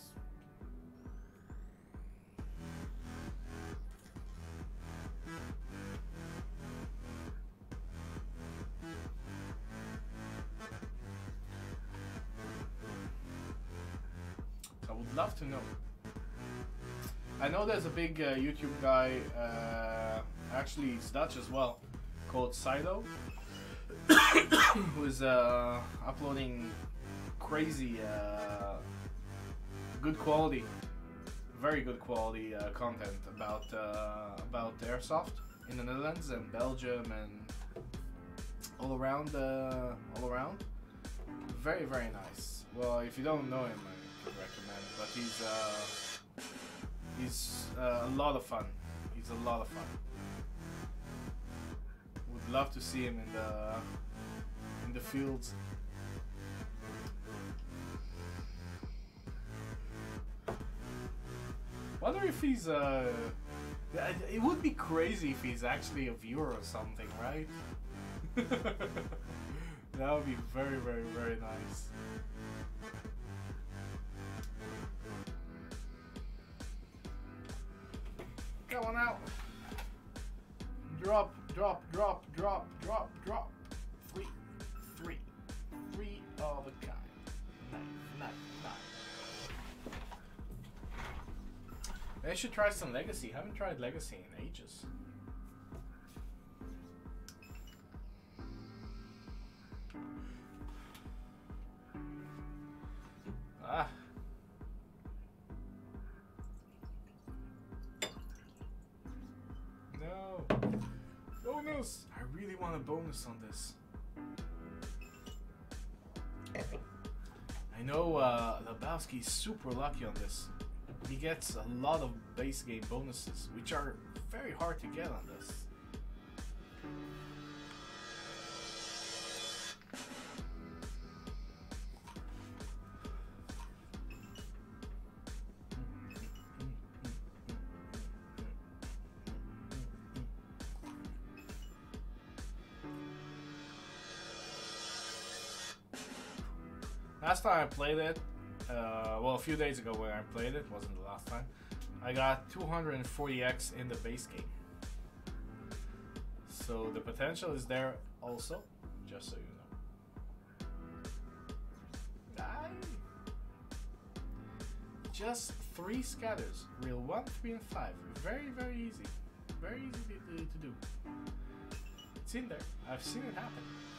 I would love to know. I know there's a big YouTube guy, actually he's Dutch as well, called Sido, who is uploading crazy, good quality, very good quality content about airsoft in the Netherlands and Belgium and all around. Very, very nice. Well, if you don't know him, I can recommend. But he's a lot of fun. He's a lot of fun. Would love to see him in the fields. Wonder if he's it would be crazy if he's actually a viewer or something, right? That would be very, very, very nice. Got one out. Drop, drop, drop, drop, drop, drop. Three of a kind. Nice. I should try some Legacy. I haven't tried Legacy in ages. Ah. No. Bonus! I really want a bonus on this. I know Lebowski's super lucky on this. he gets a lot of base game bonuses, which are very hard to get on this. Last time I played it, well, a few days ago when I played it, wasn't the last time, I got 240x in the base game. So the potential is there also, just so you know. Just 3 scatters, reel 1, 3, and 5. Very, very easy. Very easy to do. It's in there. I've seen it happen.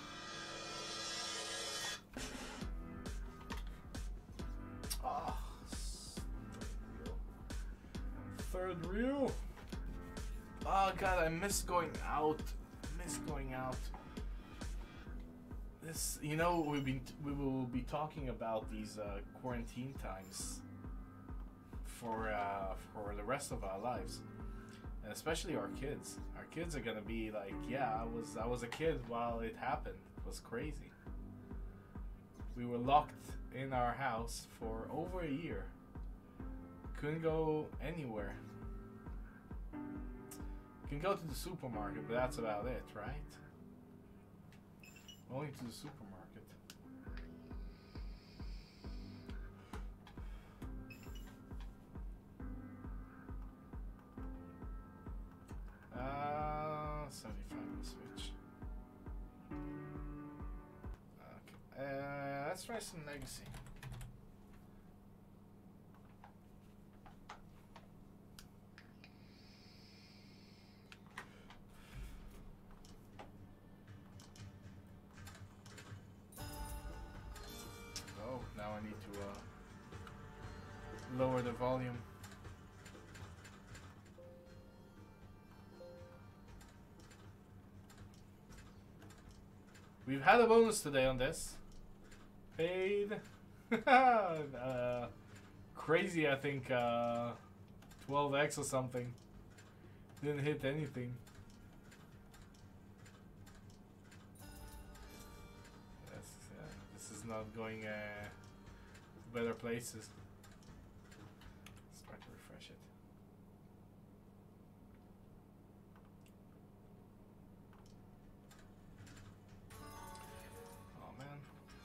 Third reel. Oh god, I miss going out. This, you know, we will be talking about these quarantine times for the rest of our lives, and especially our kids. Our kids are gonna be like, yeah, I was a kid while it happened. It was crazy. We were locked in our house for over a year. Couldn't go anywhere. Can go to the supermarket, but that's about it, right? Only to the supermarket. Uh, 75 on the Switch. Okay, let's try some Legacy. Now I need to lower the volume. We've had a bonus today on this. Paid. Crazy, I think 12x or something. Didn't hit anything. This is not going better places. Let's try to refresh it. Oh man.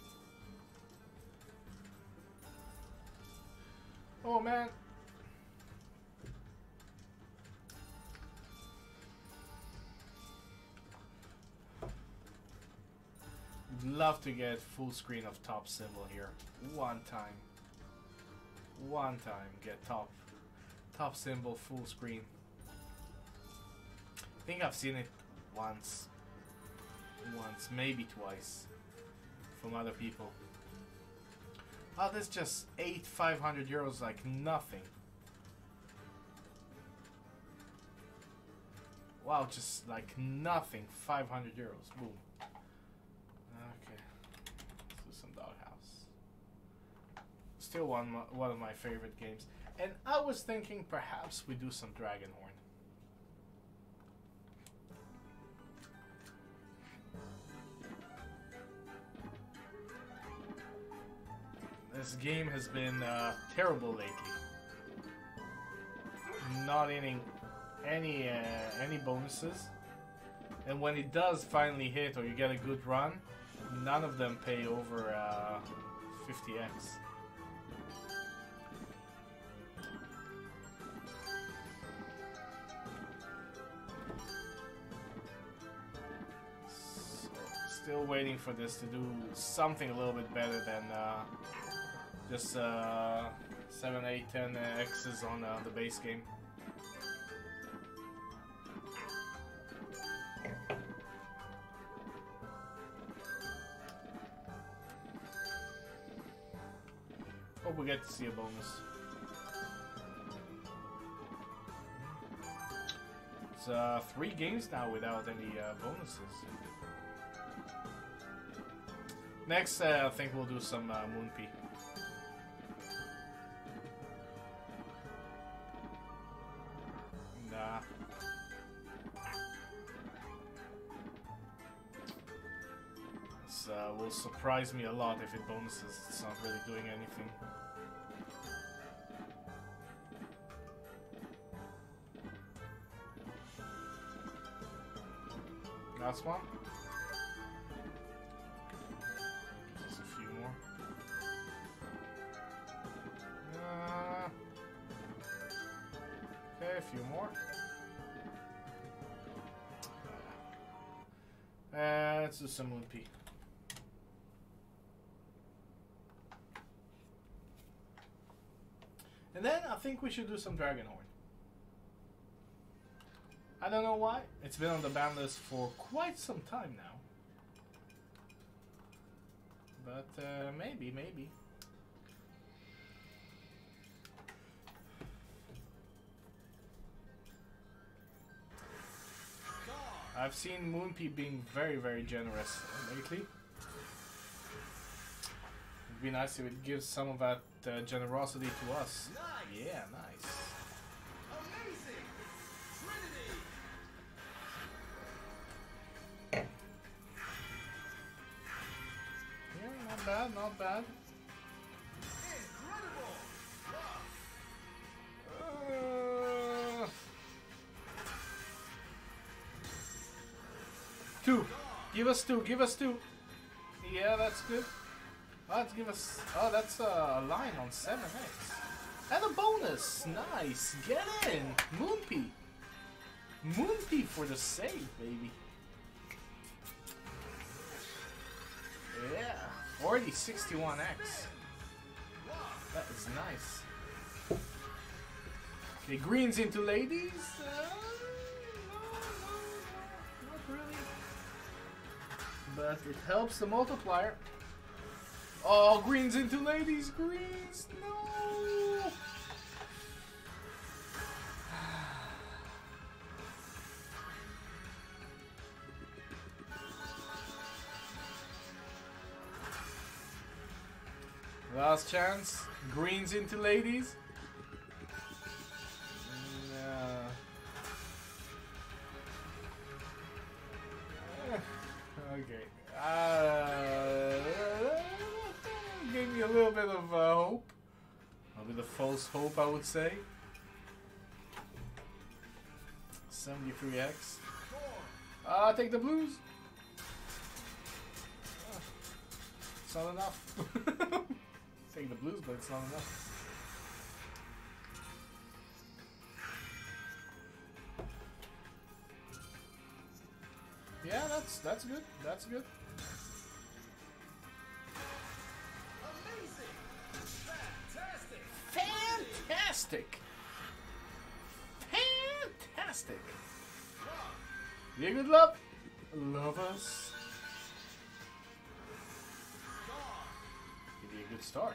Oh man. Love to get full screen of top symbol here. One time get top symbol full screen. I think I've seen it once, maybe twice from other people. Oh, that's just 500 euros, like nothing. Wow, just like nothing. 500 euros. Boom. Okay, let's do some Doghouse. Still one of my favorite games. And I was thinking perhaps we do some Dragonhorn. This game has been terrible lately. Not hitting any bonuses. And when it does finally hit or you get a good run, none of them pay over 50x. Still waiting for this to do something a little bit better than just 7, 8, 10 X's on the base game. Hope we get to see a bonus. It's 3 games now without any bonuses. Next, I think we'll do some Moonpie. will surprise me a lot if it bonuses. It's not really doing anything. Last one. Just a few more. Okay, a few more. Let's do some Moon P. And then I think we should do some Dragon Horn. I don't know why. It's been on the ban list for quite some time now. But maybe. I've seen Moonpea being very, very generous lately. It'd be nice if it gives some of that generosity to us. Nice. Yeah, nice. Amazing. Trinity. Yeah, not bad, not bad. Two. Give us two. Give us two. Yeah, that's good. Let's give us. Oh, that's a line on 7x. And a bonus. Nice. Get in. Moonpea. Moonpea for the save, baby. Yeah. Already 61x. That is nice. Okay, greens into ladies. But it helps the multiplier. Oh, greens into ladies. Greens. No. Last chance. Greens into ladies. Okay. Gave me a little bit of hope. A bit of false hope, I would say. 73x. Take the blues. It's not enough. Take the blues, but it's not enough. Yeah, that's good. That's good. Amazing! Fantastic! Fantastic! Be a good love. Love us. Give you a good start.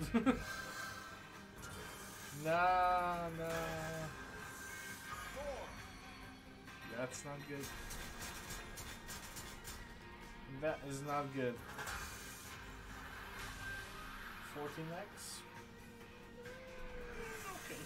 Nah. That's not good. That is not good. 14x. Okay.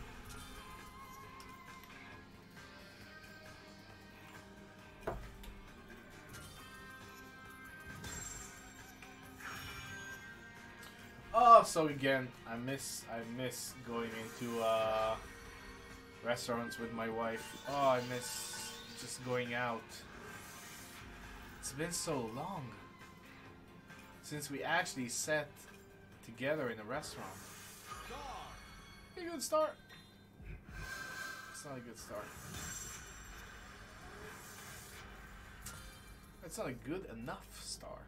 Oh, so again, I miss going into restaurants with my wife. Oh, I miss just going out. It's been so long since we actually sat together in a restaurant. A good start. It's not a good start. It's not a good enough start.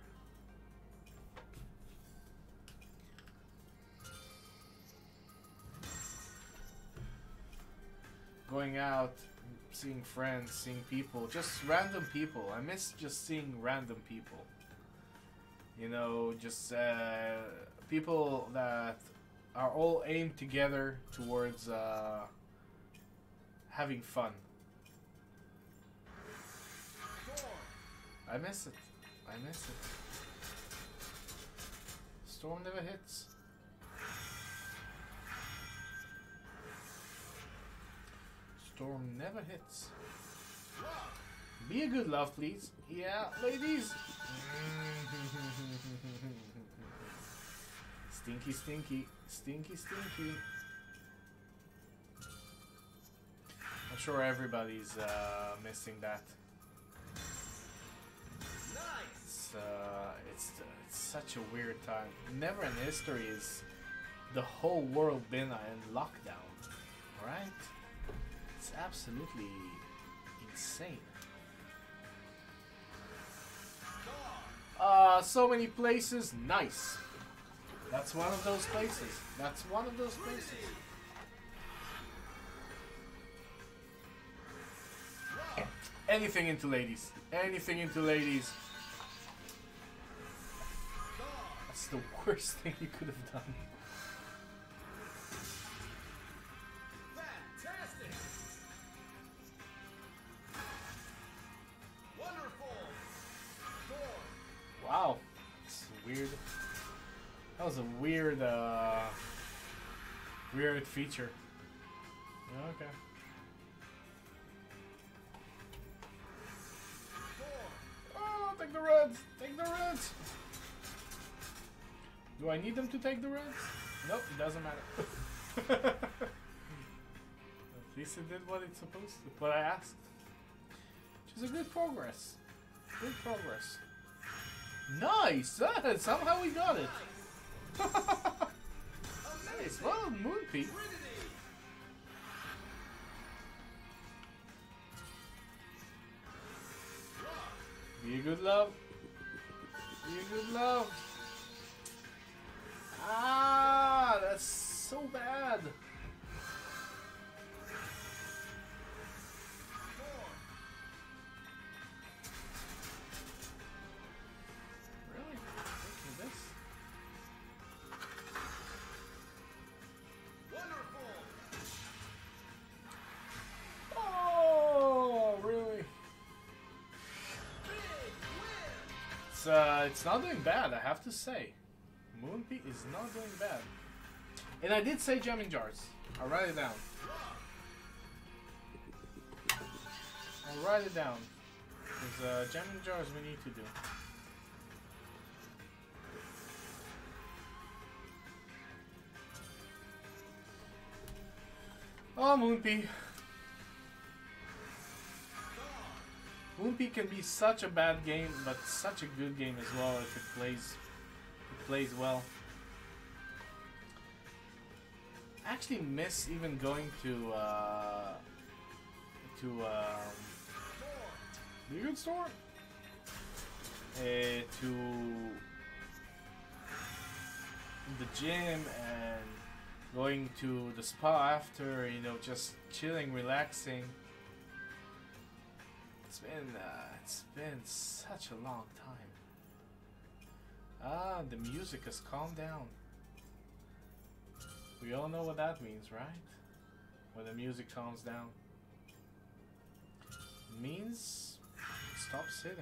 Going out, seeing friends, seeing people, just random people. I miss just seeing random people. You know, just people that are all aimed together towards having fun. I miss it. I miss it. Storm never hits. Storm never hits. Be a good love, please. Yeah, ladies. Stinky, stinky, stinky, stinky. I'm sure everybody's missing that. It's such a weird time. Never in history is the whole world been in lockdown, right? It's absolutely insane. So many places. Nice. That's one of those places. That's one of those places. Anything into ladies. Anything into ladies. That's the worst thing you could have done. Fantastic. Wonderful. Wow. It's weird. That was a weird, weird feature. Okay. Oh, take the reds! Take the reds! Do I need them to take the reds? Nope, it doesn't matter. At least it did what it's supposed to, what I asked. Which is a good progress. Good progress. Nice! Somehow we got it. Nice. Well, Moonpeak. Be a good love. Be a good love. Ah, that's so bad. Really? Taking this? Wonderful. Oh, really? It's not doing bad, I have to say. Moonpeak is not doing bad. And I did say jamming jars. I'll write it down. I'll write it down. There's jamming jars we need to do. Oh, Moonpeak. Moonpeak can be such a bad game, but such a good game as well if it plays well. I actually miss even going to the good store, to the gym and going to the spa after, you know, just chilling, relaxing. It's been such a long time. Ah, the music has calmed down. We all know what that means, right? When the music calms down. It means stop sitting.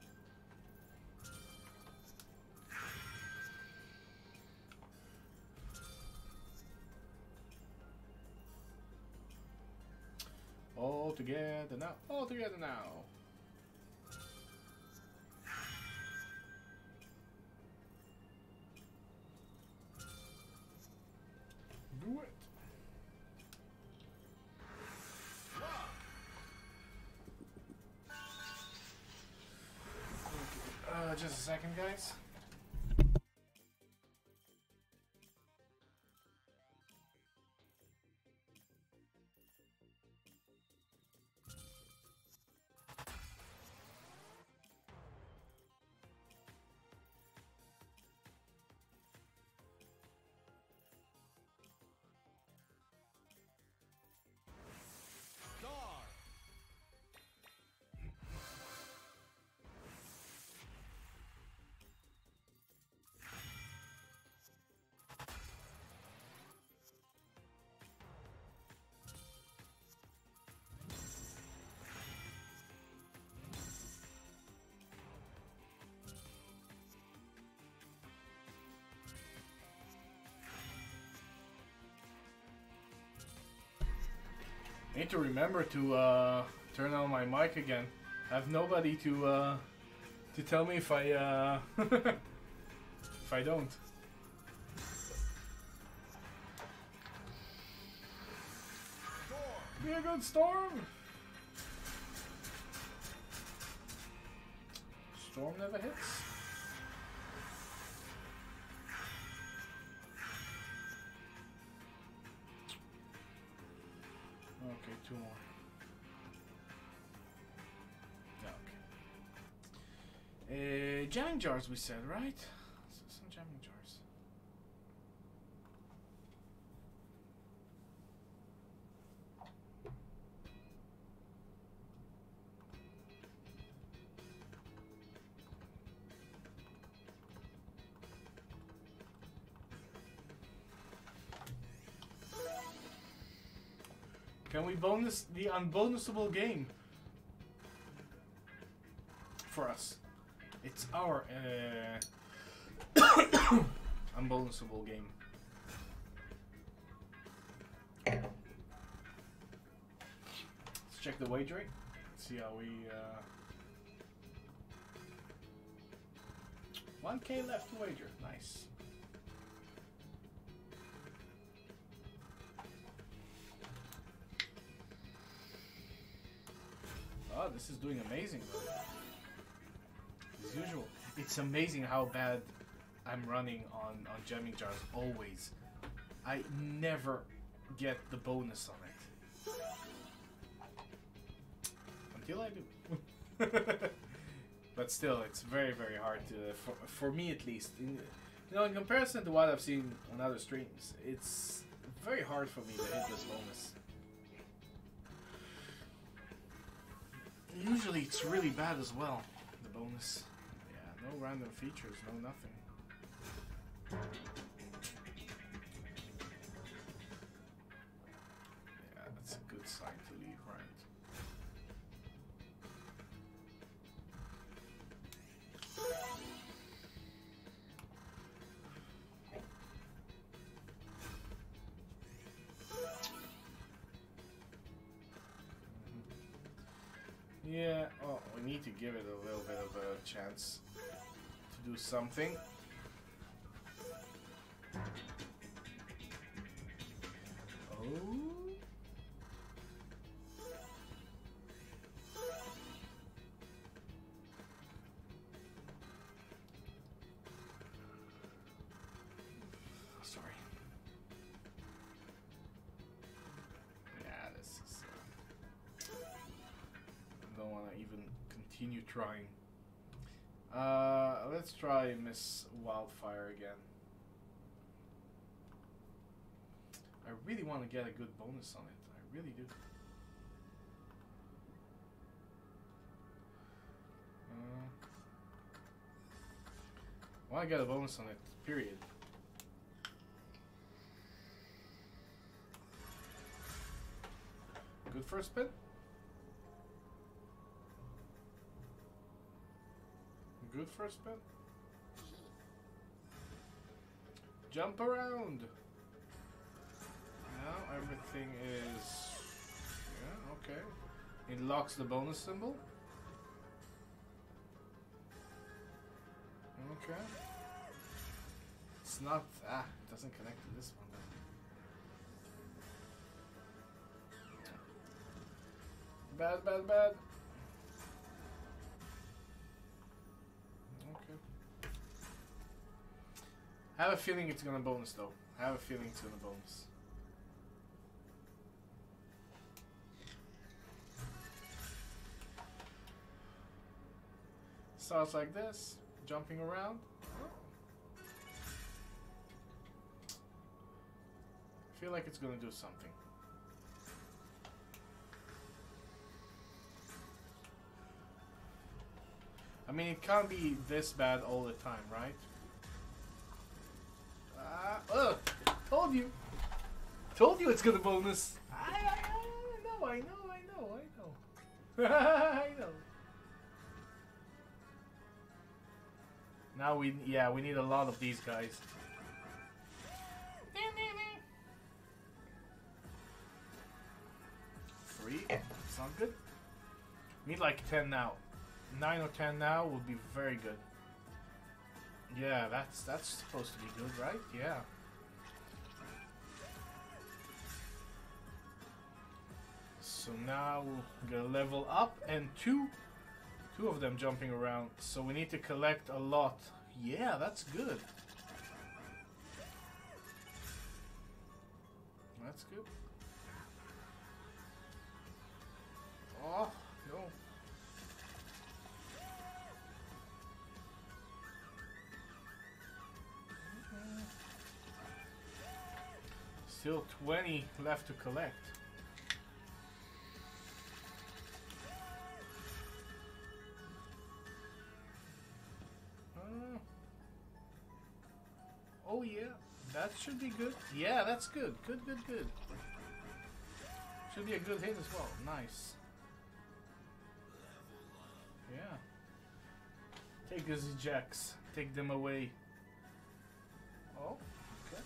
All together now. All together now. Do it. Just a second, guys. I need to remember to turn on my mic again. I have nobody to to tell me if I if I don't. Be a good storm. Storm never hits. Okay, 2 more. Yeah, okay. Jamming jars, we said, right? So some jamming jars. Can we bonus the unbonusable game for us? It's our unbonusable game. Let's check the wagering. See how we 1K left to wager. Nice. Oh, this is doing amazing though. As usual. It's amazing how bad I'm running on jamming jars always. I never get the bonus on it. Until I do. But still, it's very, very hard to, for me at least. In comparison to what I've seen on other streams, it's very hard for me to hit this bonus. Usually it's really bad as well, the bonus. Yeah, no random features, no nothing. Yeah, that's a good sign to leave, right? Yeah, oh, we need to give it a little bit of a chance to do something. Oh. Sorry. Yeah, this is... I don't want to even continue trying. Let's try Miss Wildfire again. I really want to get a good bonus on it. I really do. I want to get a bonus on it, period. Good first spin. Good first spin. Jump around. Now everything is... Yeah, okay. It locks the bonus symbol. Okay. It's not... Ah, it doesn't connect to this one. Bad, bad, bad. Okay. I have a feeling it's gonna bonus though. I have a feeling it's gonna bonus. Starts like this, jumping around. I feel like it's gonna do something. I mean, it can't be this bad all the time, right? Told you! Told you it's gonna bonus! I know. I know. Now we need a lot of these guys. Three? Sound good? Need like 10 now. 9 or 10 now would be very good. Yeah, that's supposed to be good, right? Yeah. So now we're gonna level up, and two of them jumping around. So we need to collect a lot. Yeah, that's good. That's good. Oh, no. Still 20 left to collect. Oh yeah, that should be good. Yeah, that's good. Good, good, good. Should be a good hit as well. Nice. Yeah. Take those ejects. Take them away. Oh, okay.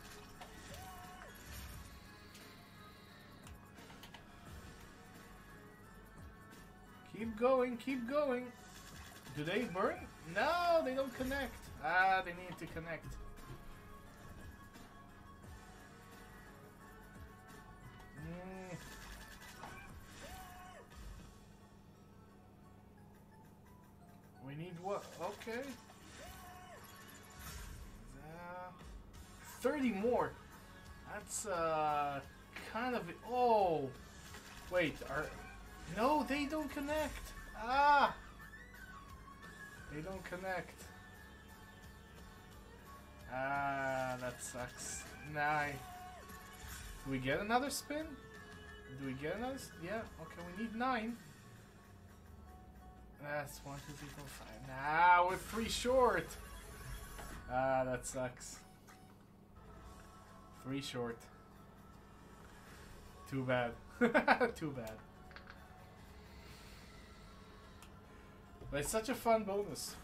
Keep going, keep going. Do they burn? No, they don't connect. Ah, they need to connect. We need what? Okay. 30 more. That's kind of. Oh, wait. No, they don't connect. Ah, they don't connect. Ah, that sucks. Nah. Do we get another spin? Do we get another? Yeah. Okay, we need 9. That's 1, 2, 3, 4, 5. Nah, we're 3 short. Ah, that sucks. 3 short. Too bad. Too bad. But it's such a fun bonus.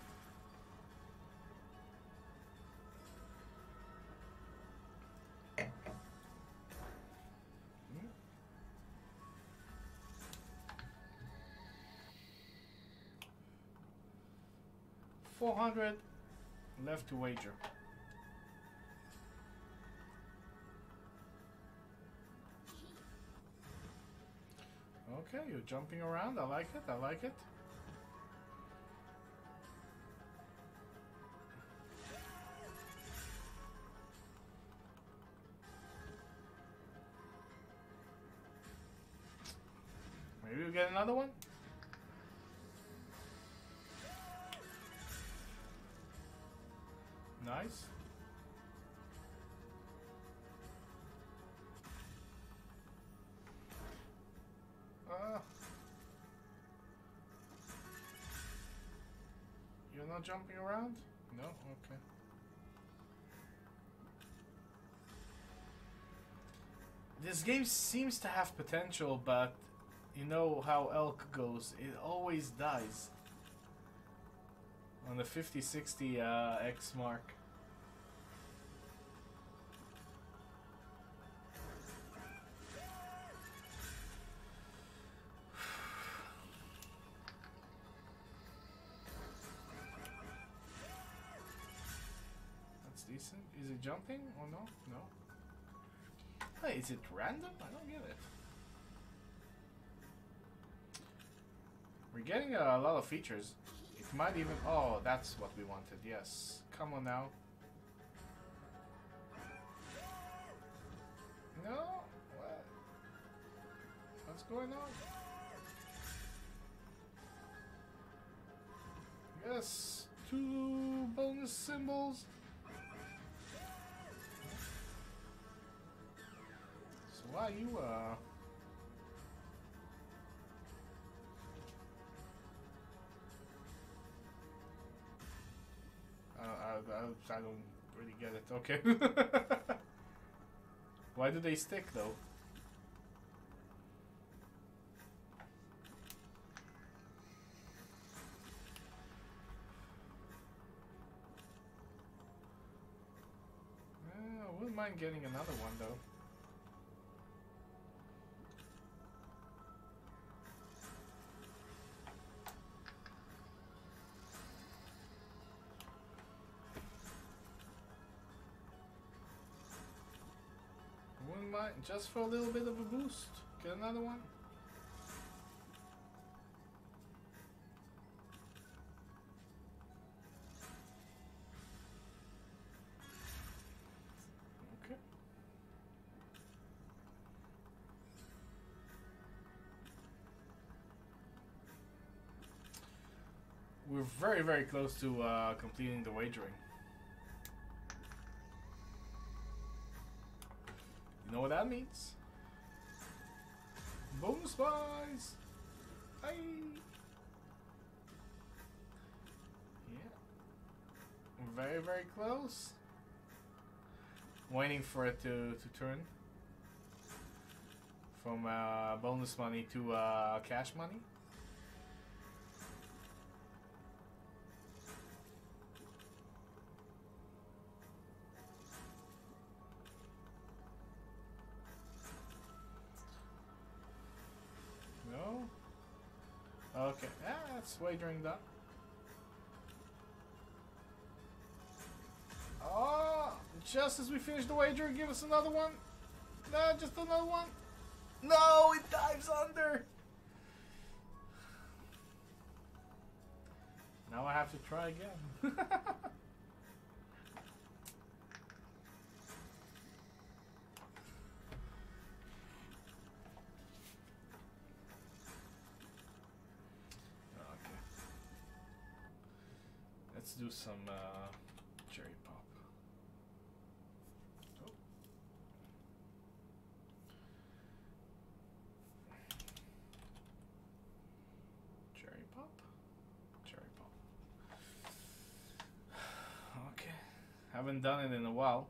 $400 left to wager. Okay, you're jumping around. I like it. I like it. Maybe we'll get another one. Nice. You're not jumping around? No? Okay. This game seems to have potential, but you know how Elk goes. It always dies. On the 50-60 X mark. That's decent. Is it jumping or no? No. Hey, is it random? I don't get it. We're getting a lot of features. It might even... Oh, that's what we wanted. Yes. Come on now. No? What? What's going on? Yes. 2 bonus symbols. So why you, I don't really get it. Okay. Why do they stick though? I wouldn't mind getting another one though. try just for a little bit of a boost. Get another one. Okay. We're very, very close to completing the wagering. You know what that means? Bonus buys! Hey! Yeah. Very, very close. Waiting for it to turn. From bonus money to cash money. No? Okay, that's wagering done. Oh, just as we finish the wager, give us another one. No, just another one. No, it dives under. Now I have to try again. Let's do some cherry pop. Oh. Cherry pop? Cherry pop. Okay. Haven't done it in a while.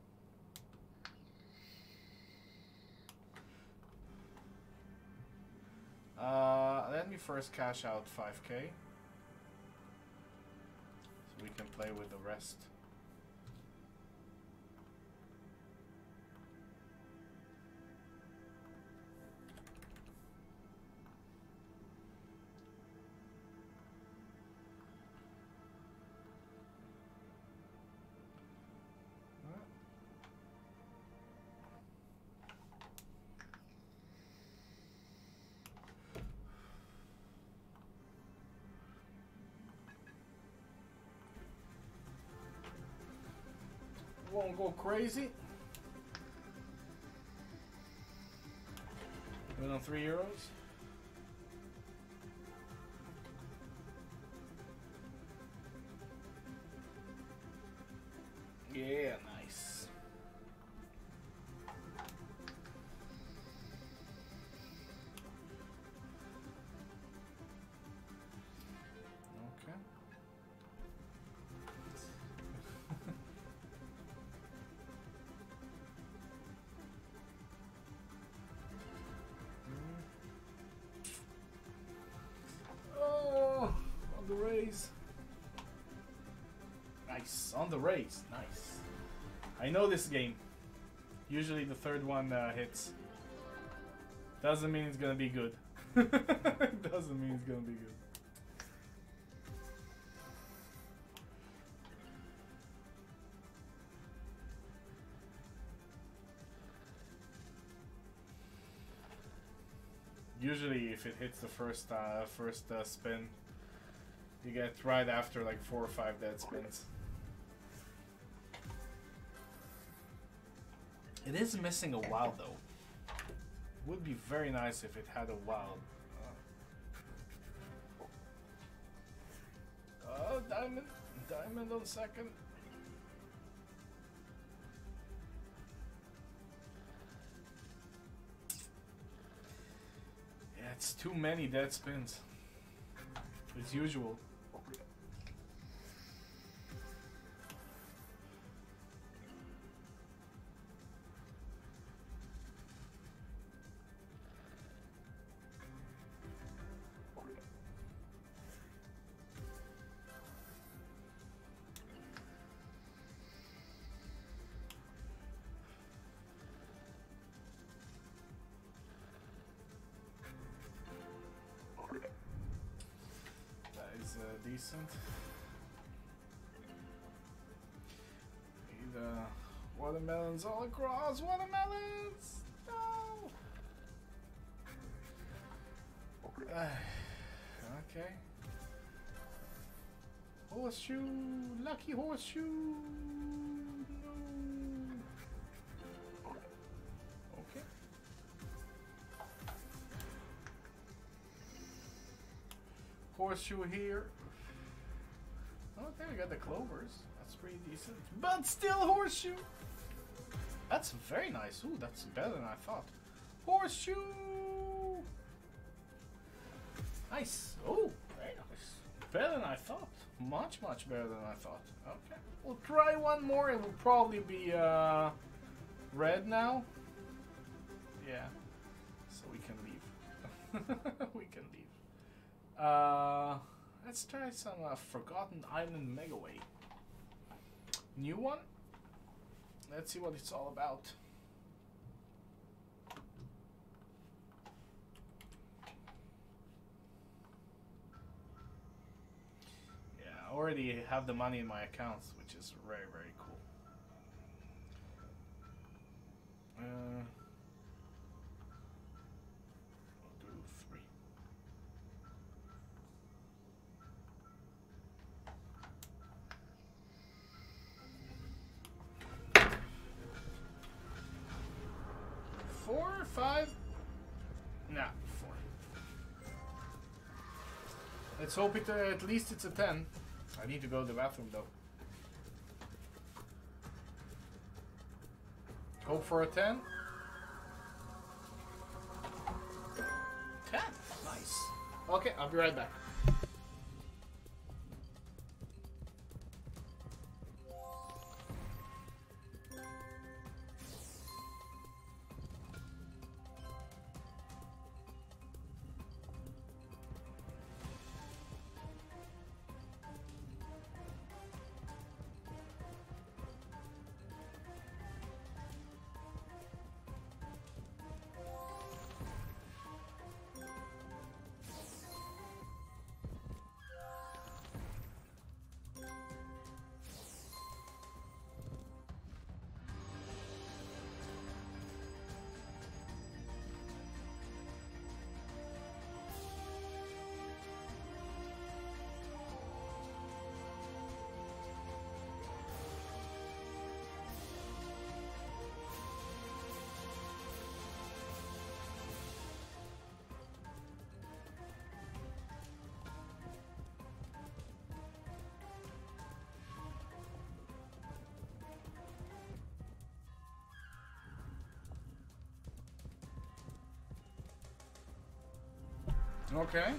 Let me first cash out 5K. We can play with the rest. Won't go crazy. Even on €3. Yeah, nice. Okay. The raise. Nice. On the raise. Nice. I know this game. Usually the third one hits. Doesn't mean it's gonna be good. Doesn't mean it's gonna be good. Usually if it hits the first spin, you get right after like 4 or 5 dead spins. It is missing a wild though. Would be very nice if it had a wild. Oh, diamond. Diamond on second. Yeah, it's too many dead spins. As usual. Decent. Need watermelons all across. Watermelons! No! Okay. Horseshoe, lucky horseshoe. No. Okay. Horseshoe here. Okay, we got the clovers. That's pretty decent. But still horseshoe. That's very nice. Ooh, that's better than I thought. Horseshoe. Nice. Oh, very nice. Better than I thought. Much, much better than I thought. Okay. We'll try one more. It will probably be red now. Yeah. So we can leave. We can leave. Let's try some Forgotten Island Megaway. New one. Let's see what it's all about. Yeah, I already have the money in my accounts, which is very, very cool. I'll do 3. Four, 5? Nah, 4. Let's hope it at least it's a 10. I need to go to the bathroom though. Hope for a 10. 10. Nice. Okay, I'll be right back. Okay.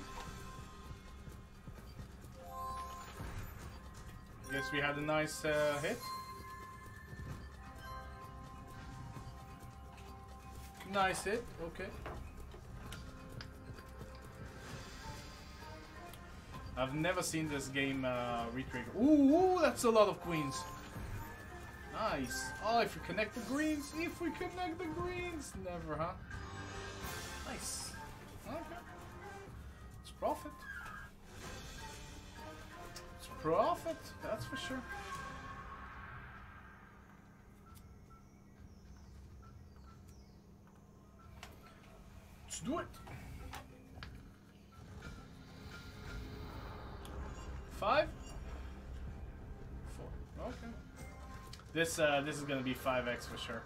Guess we had a nice hit. Nice hit, okay. I've never seen this game retrigger. Ooh, that's a lot of queens. Nice. Oh, if we connect the greens. If we connect the greens. Never, huh? Nice. Okay. It's profit. It's profit, that's for sure. Let's do it. 5? 4. Okay. This is gonna be 5x for sure.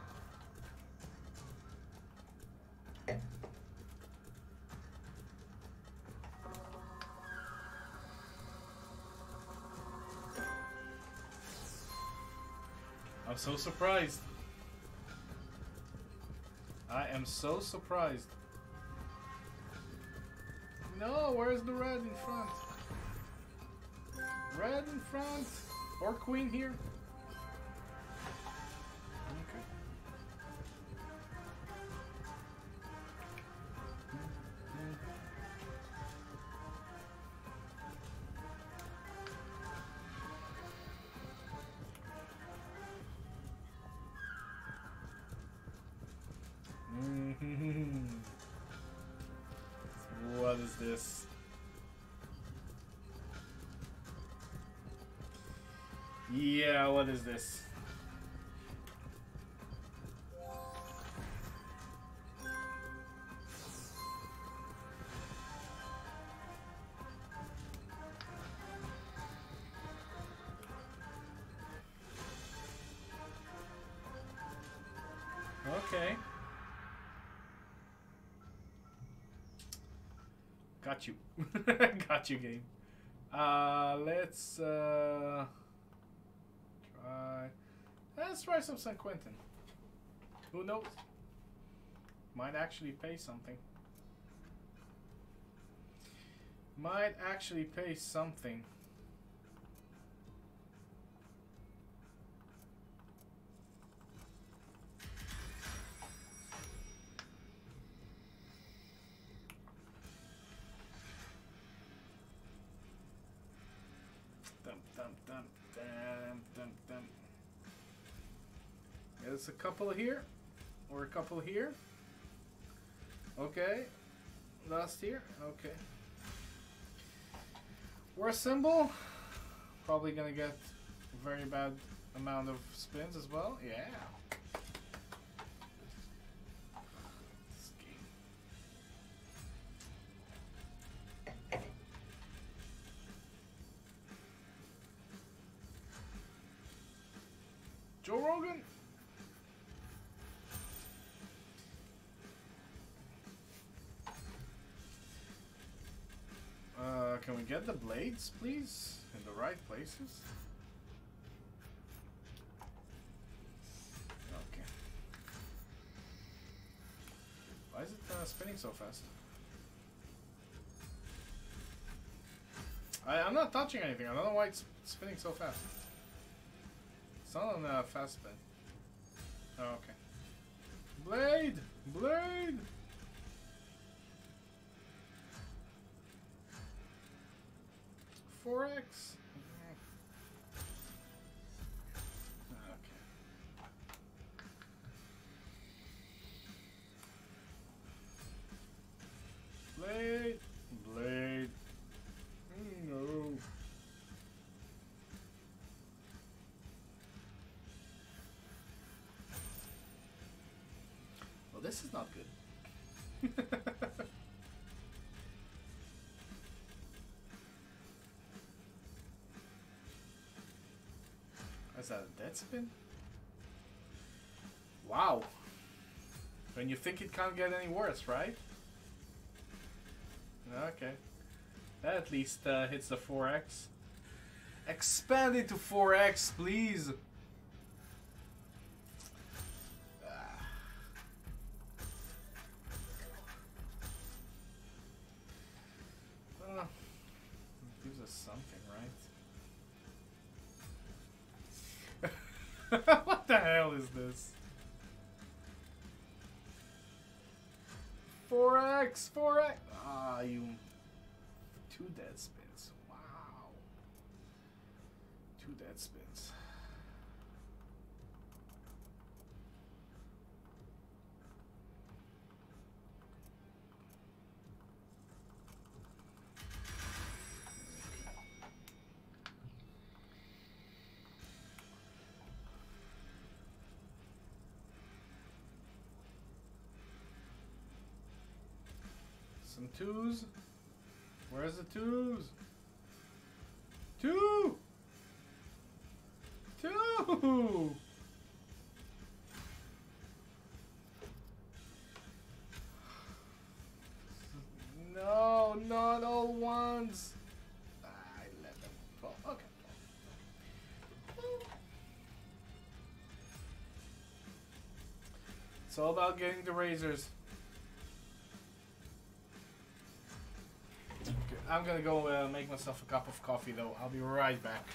I'm so surprised. I am so surprised. No, where's the red in front? Red in front. Or queen here. Okay. What is this? Yeah, what is this? Got you. Got you, game. Let's try. Let's try some San Quentin. Who knows? Might actually pay something. Might actually pay something. There's a couple here, or a couple here. Okay, last here. Okay, we're a symbol. Probably gonna get a very bad amount of spins as well. Yeah. This game. Joe Rogan. Can we get the blades, please? In the right places? Okay. Why is it spinning so fast? I'm not touching anything. I don't know why it's spinning so fast. It's not on a fast spin. Oh, okay. Blade! Blade! $4X. Okay. Blade, blade. No. Well, this is not good. Is that a dead spin? Wow. When you think it can't get any worse, right? Okay. That at least hits the 4X. Expand it to 4X, please. It gives us something, right? What the hell is this? 4X, 4X. Ah, you. 2 dead spins. Wow. 2 dead spins. Some 2s. Where's the 2s? 2! 2! No, not all ones. I let them fall. Okay. It's all about getting the razors. I'm gonna go make myself a cup of coffee though. I'll be right back.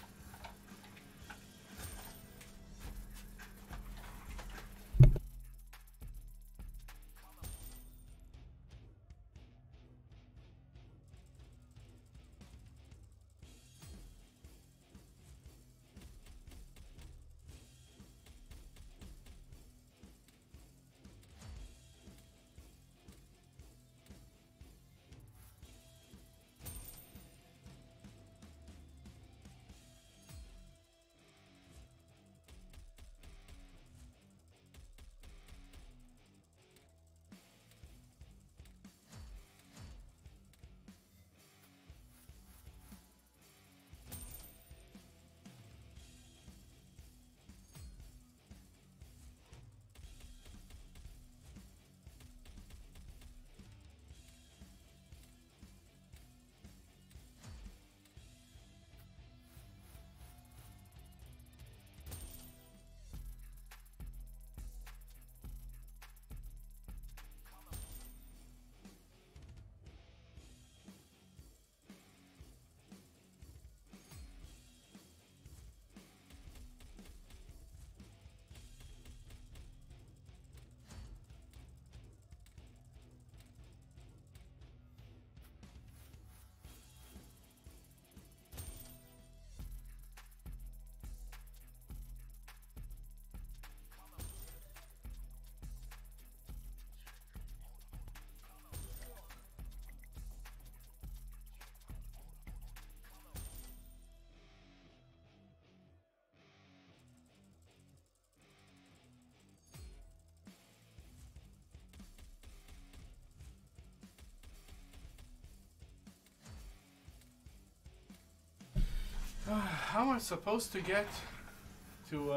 How am I supposed to get to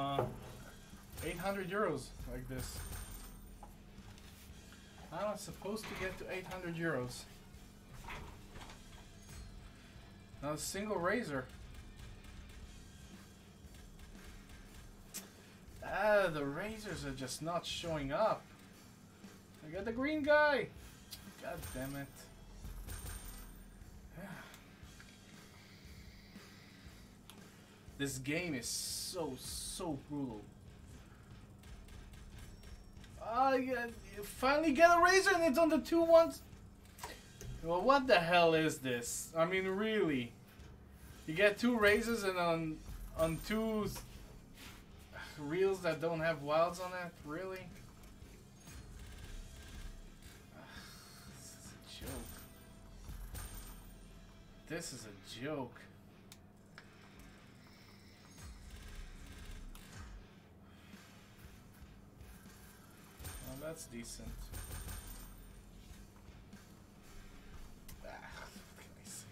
800 euros like this? How am I supposed to get to 800 euros? Not a single razor. Ah, the razors are just not showing up. I got the green guy. God damn it. This game is so brutal. You finally get a razor and it's on the 2-1s. Well, what the hell is this? I mean, really? You get 2 razors and on 2 reels that don't have wilds on it? Really? This is a joke. This is a joke. Well, that's decent. What can I say?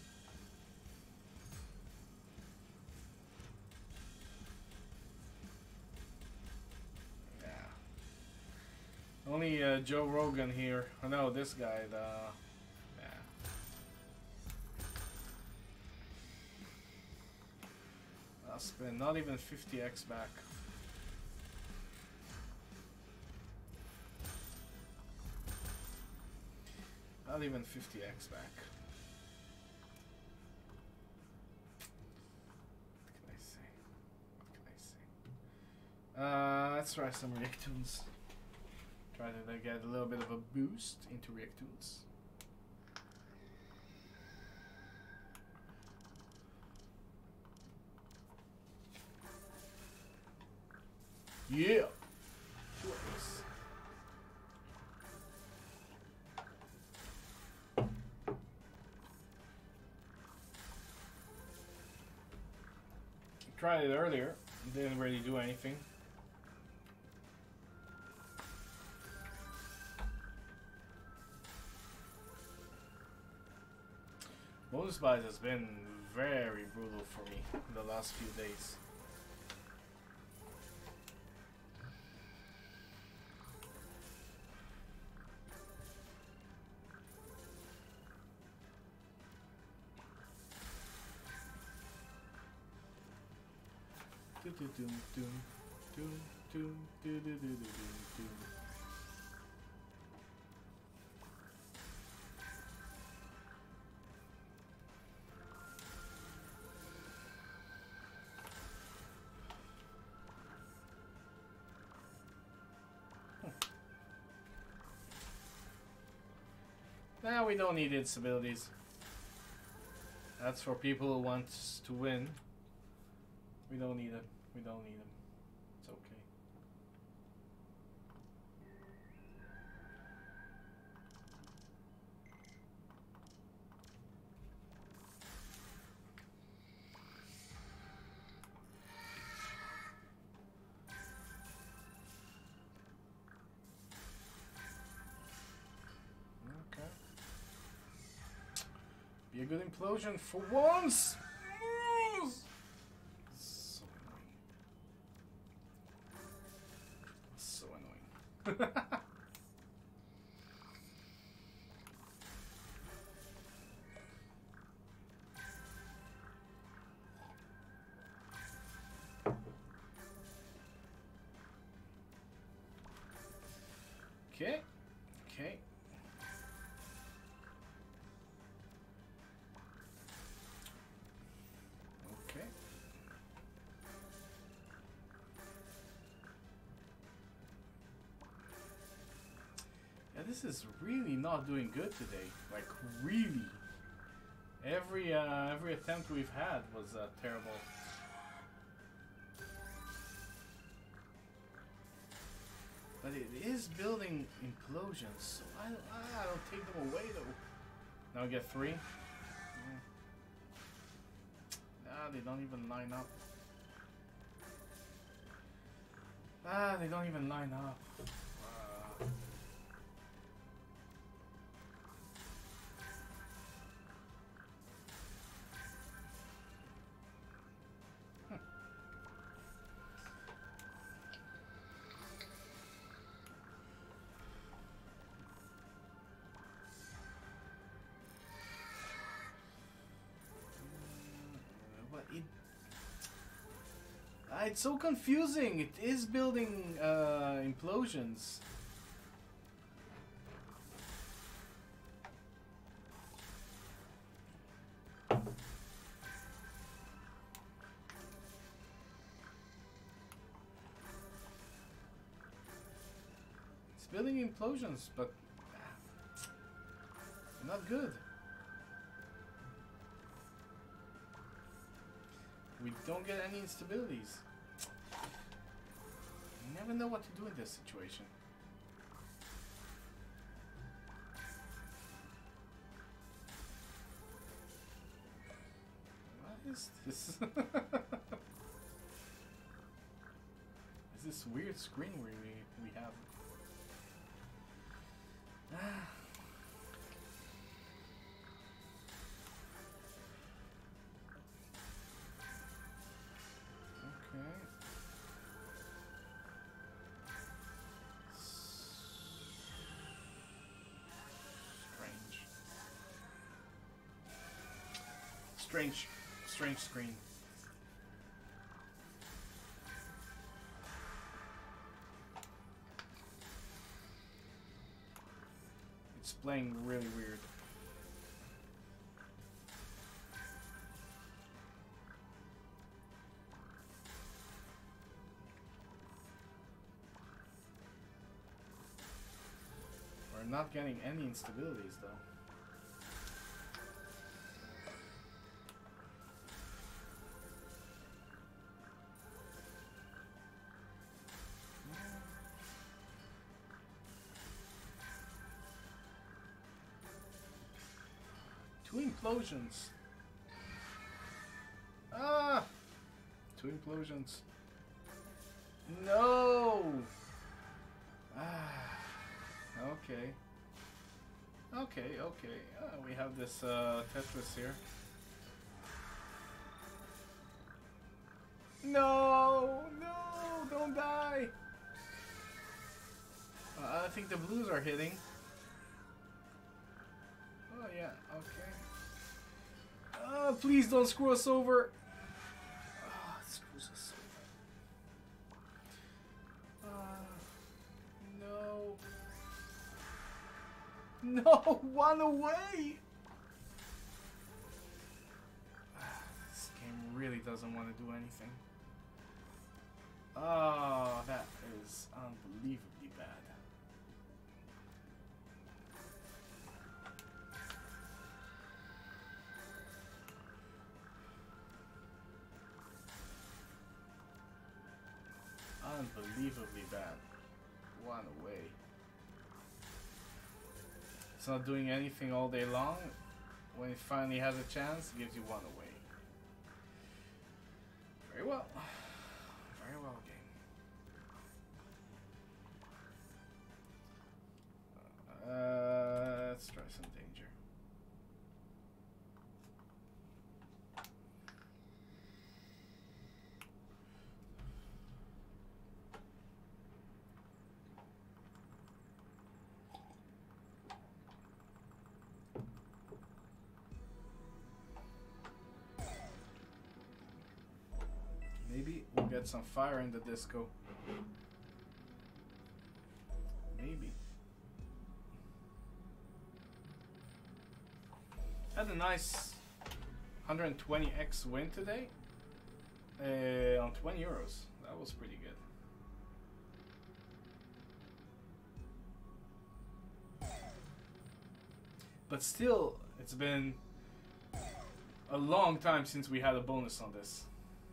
Yeah. Only Joe Rogan here. Oh no, this guy, I'll spend not even 50x back. Not even 50x back. What can I say? What can I say? Let's try some Reactoons. Try to get a little bit of a boost into Reactoons. Yeah! Twice. Tried it earlier, didn't really do anything. Bonus buys has been very brutal for me in the last few days. Nah, we don't need instabilities. That's for people who want to win. We don't need it. We don't need them. It's okay. Okay. Be a good implosion for once! So annoying. Okay. Okay. Okay. Yeah, this is really not doing good today. Like, really. Every attempt we've had was terrible. But it is building implosions, so I don't take them away though. Now we get 3. Yeah. Ah, they don't even line up. Ah, they don't even line up. It's so confusing. It is building implosions. It's building implosions, but not good. We don't get any instabilities. You never know what to do in this situation. What is this? Is this weird screen we have? Strange screen. It's playing really weird. We're not getting any instabilities though. Two implosions. Ah! Two implosions. No! Ah. Okay. Okay. We have this Tetris here. No! No! Don't die! I think the blues are hitting. Oh yeah, okay. Please don't screw us over. Oh, it screws us over. No. No, one away. This game really doesn't want to do anything. Oh, that is unbelievably bad. Unbelievably bad. One away. It's not doing anything all day long. When it finally has a chance, it gives you one away. Very well. Very well, game. Let's try some danger. Maybe we'll get some fire in the disco. Maybe. Had a nice 120x win today on 20 euros. That was pretty good. But still, it's been a long time since we had a bonus on this.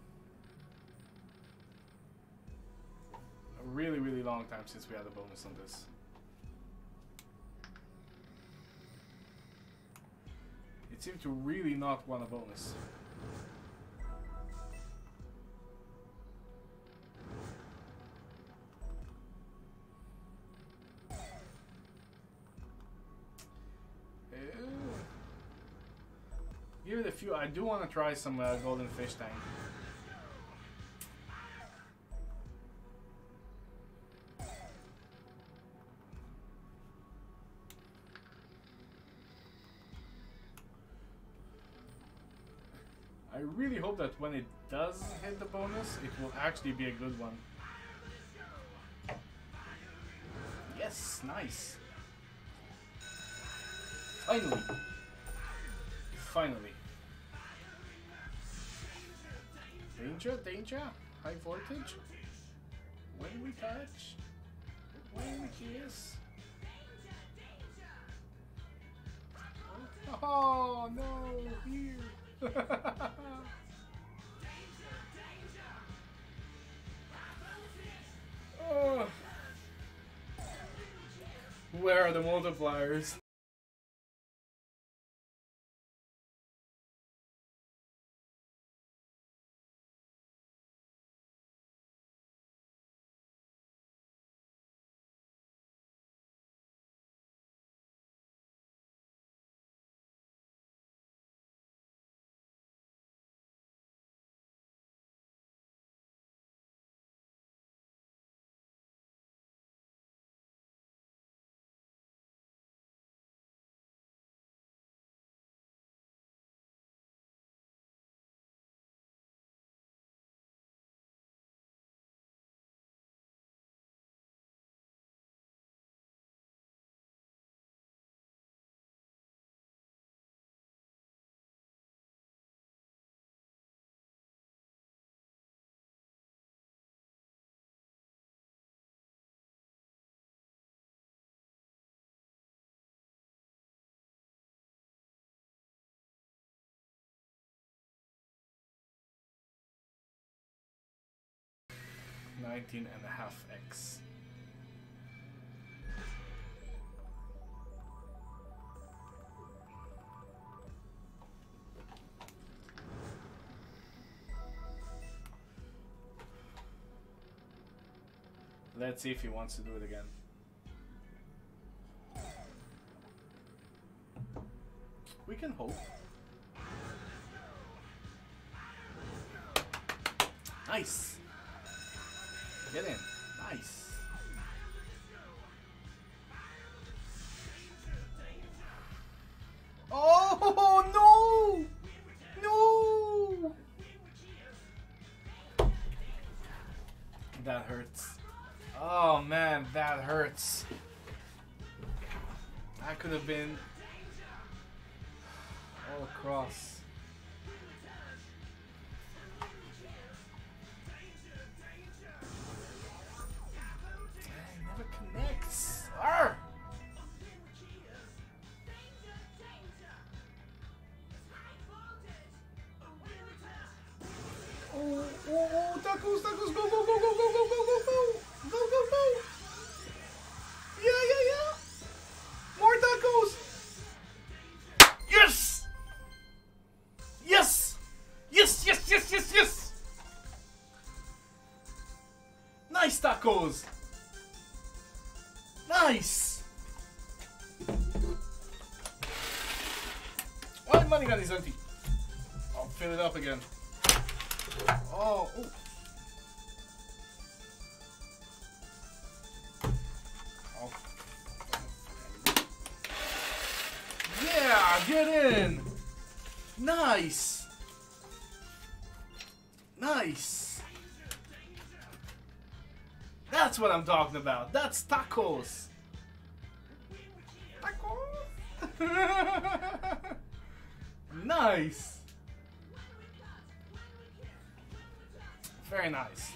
A really, really long time since we had a bonus on this. It seemed to really not want a bonus. Give it a few. I do want to try some golden fish tank. I really hope that when it does hit the bonus, it will actually be a good one. Yes, nice. Finally. Finally. Danger, danger. High voltage. When we touch. When we kiss. Oh no, here. Oh. Where are the multipliers? $19.5x. Let's see if he wants to do it again. We can hope. Nice. Get in. Nice. Oh no! No! That hurts. Oh man, that hurts. That could have been all across. Never connects. Arr! Oh, tacos, tacos, go, go, go, go, go, go, go, go, go, go, go, go. Yeah. More tacos. Yes. Yes. Yes. Nice tacos. Nice. Oh, my money gun is empty. I'll fill it up again. Oh. Oh. Yeah, get in. Nice. Nice. That's what I'm talking about. That's tacos. Tacos. Nice. Very nice.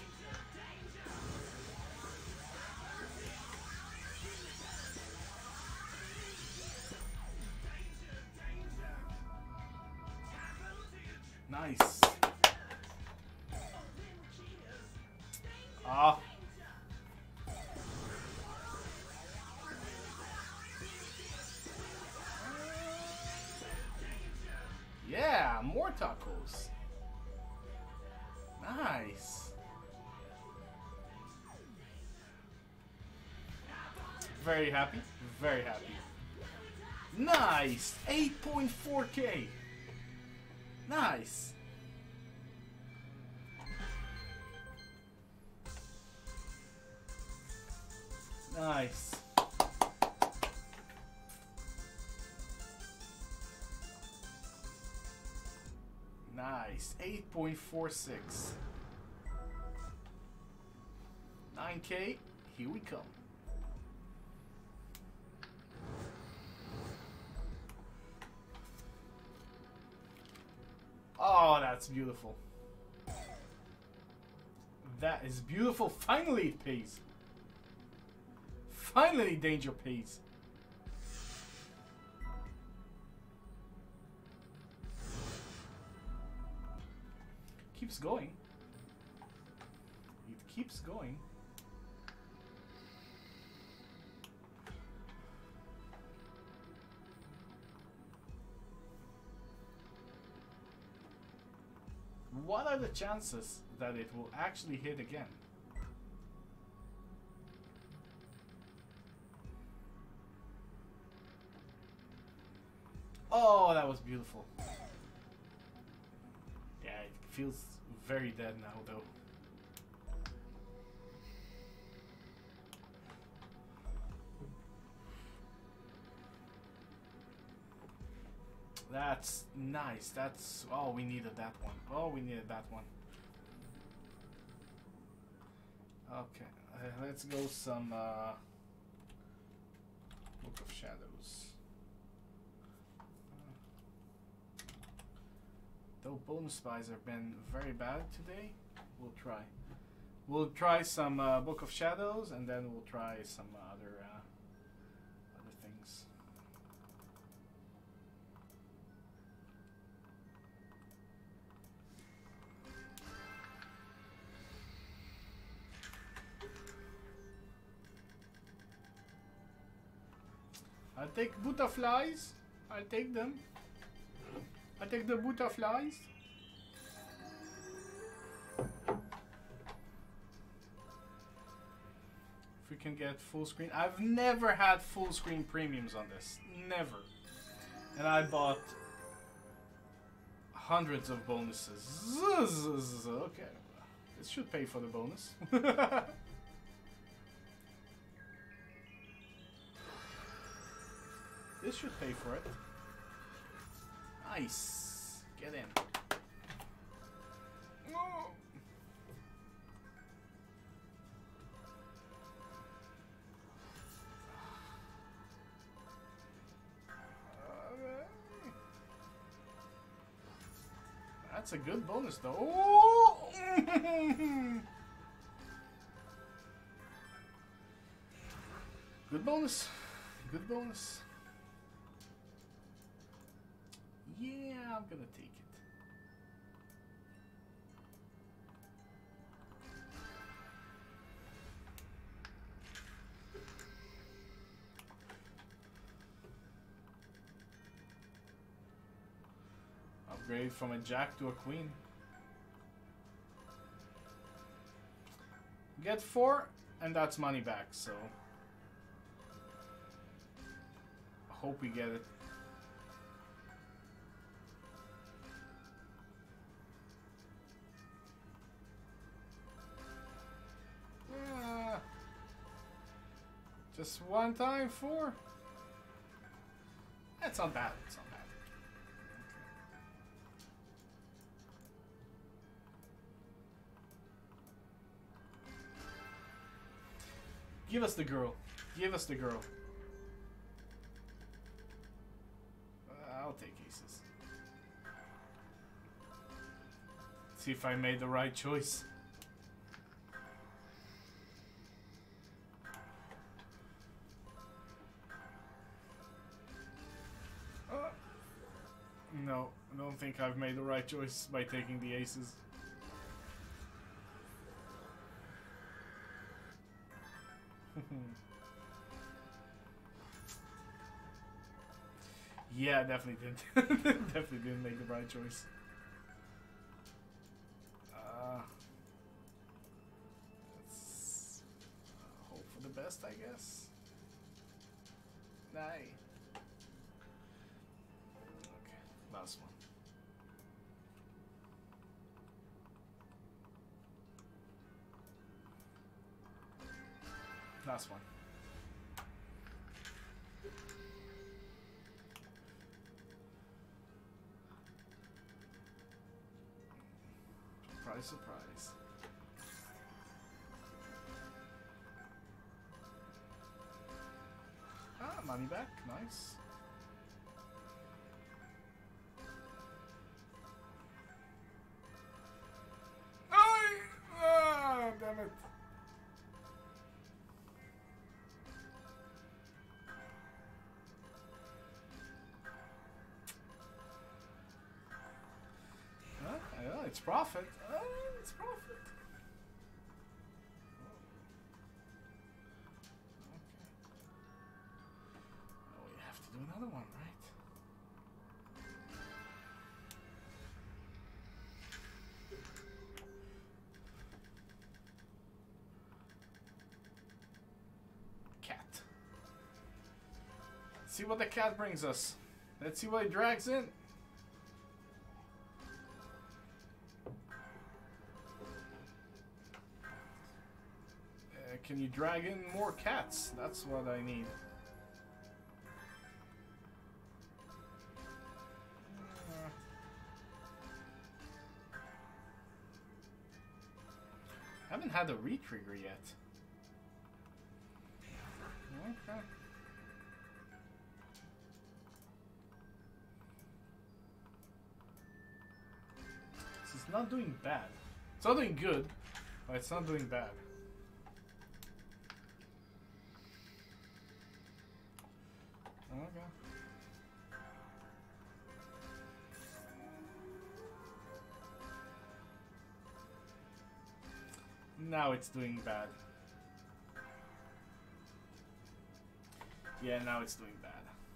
Nice. Ah. Yeah, more tacos. Nice. Very happy. Very happy. Nice. 8.4K. Nice. Nice. Nice. 8.46. 9K. Here we come. Oh, that's beautiful. That is beautiful. Finally it pays. Finally danger pays. Keeps going. It keeps going. What are the chances that it will actually hit again? Oh, that was beautiful. Yeah, it feels very dead now, though. That's nice. That's... Oh, we needed that one. Oh, we needed that one. Okay, let's go some Book of Shadows. Though bonus buys have been very bad today, we'll try. We'll try some Book of Shadows, and then we'll try some other things. I'll take butterflies. I'll take them. I'll take the butterflies. If we can get full screen. I've never had full screen premiums on this. Never. And I bought hundreds of bonuses. Okay. This should pay for the bonus. This should pay for it. Nice. Get in. Oh. That's a good bonus, though. Oh. Good bonus. Good bonus. Yeah, I'm gonna take it. Upgrade from a jack to a queen. Get 4, and that's money back, so I hope we get it. Just one time, 4. That's not bad. It's not bad. Give us the girl. Give us the girl. I'll take aces. See if I made the right choice. No, I don't think I've made the right choice by taking the aces. Yeah, definitely didn't. Definitely didn't make the right choice. Let's hope for the best, I guess. Nah. Last one. Last one. Surprise, surprise. Ah, money back. Nice. Ah, damn it. It's profit. It's profit. Okay. Oh, we have to do another one, right? Cat. Let's see what the cat brings us. Let's see what he drags in. Can you drag in more cats? That's what I need. Haven't had a retrigger yet. Okay. This is not doing bad. It's not doing good, but it's not doing bad. Okay. Now it's doing bad. Yeah, now it's doing bad.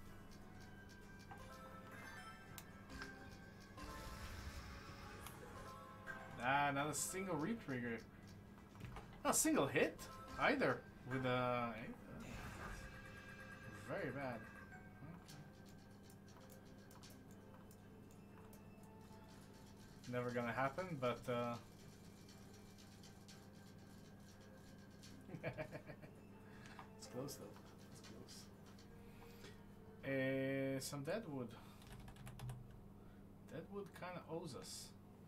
Ah, not a single retrigger. Not a single hit either with a... Very bad. Never gonna happen, but it's close though. It's close. Some deadwood. Deadwood kind of owes us.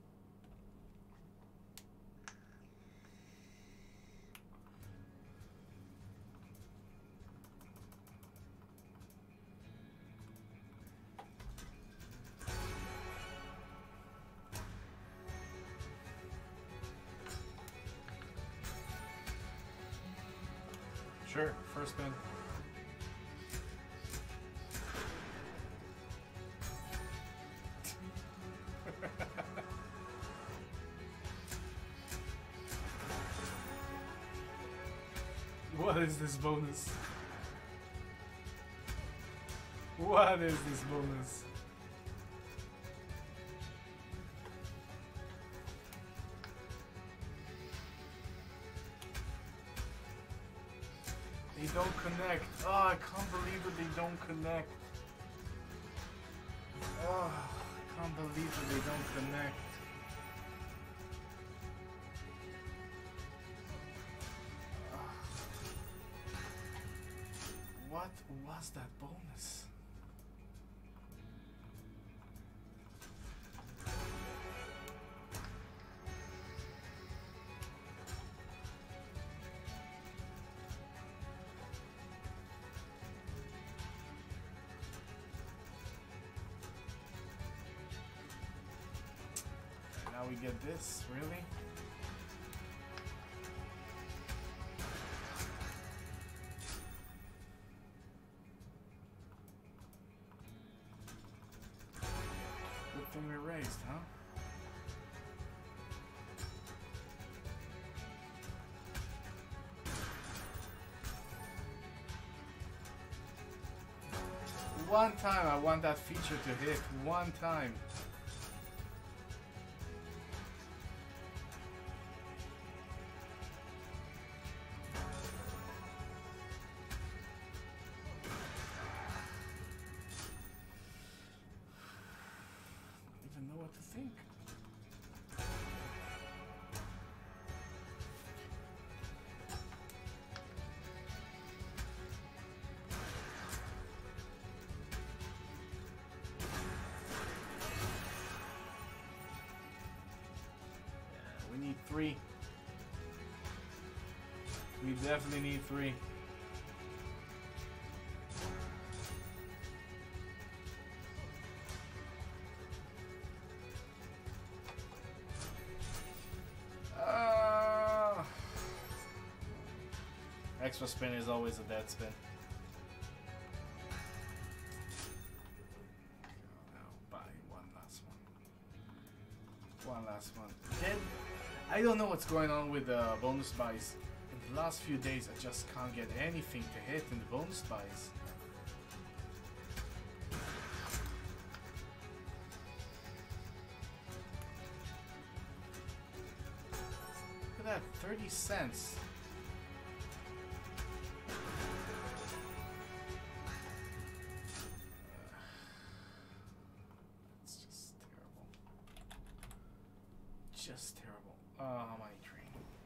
Sure, first spin. What is this bonus? What is this bonus? They don't connect. Oh, I can't believe that they don't connect. Oh, I can't believe that they don't connect. What was that bonus? Now we get this, really? Good thing we raised, huh? One time I want that feature to hit. One time. 3. We definitely need 3. Extra spin is always a dead spin. Now buy one last one. One last one. Then I don't know what's going on with the bonus buys. In the last few days, I just can't get anything to hit in the bonus buys. Look at that, 30 cents. Just terrible. Oh, my train.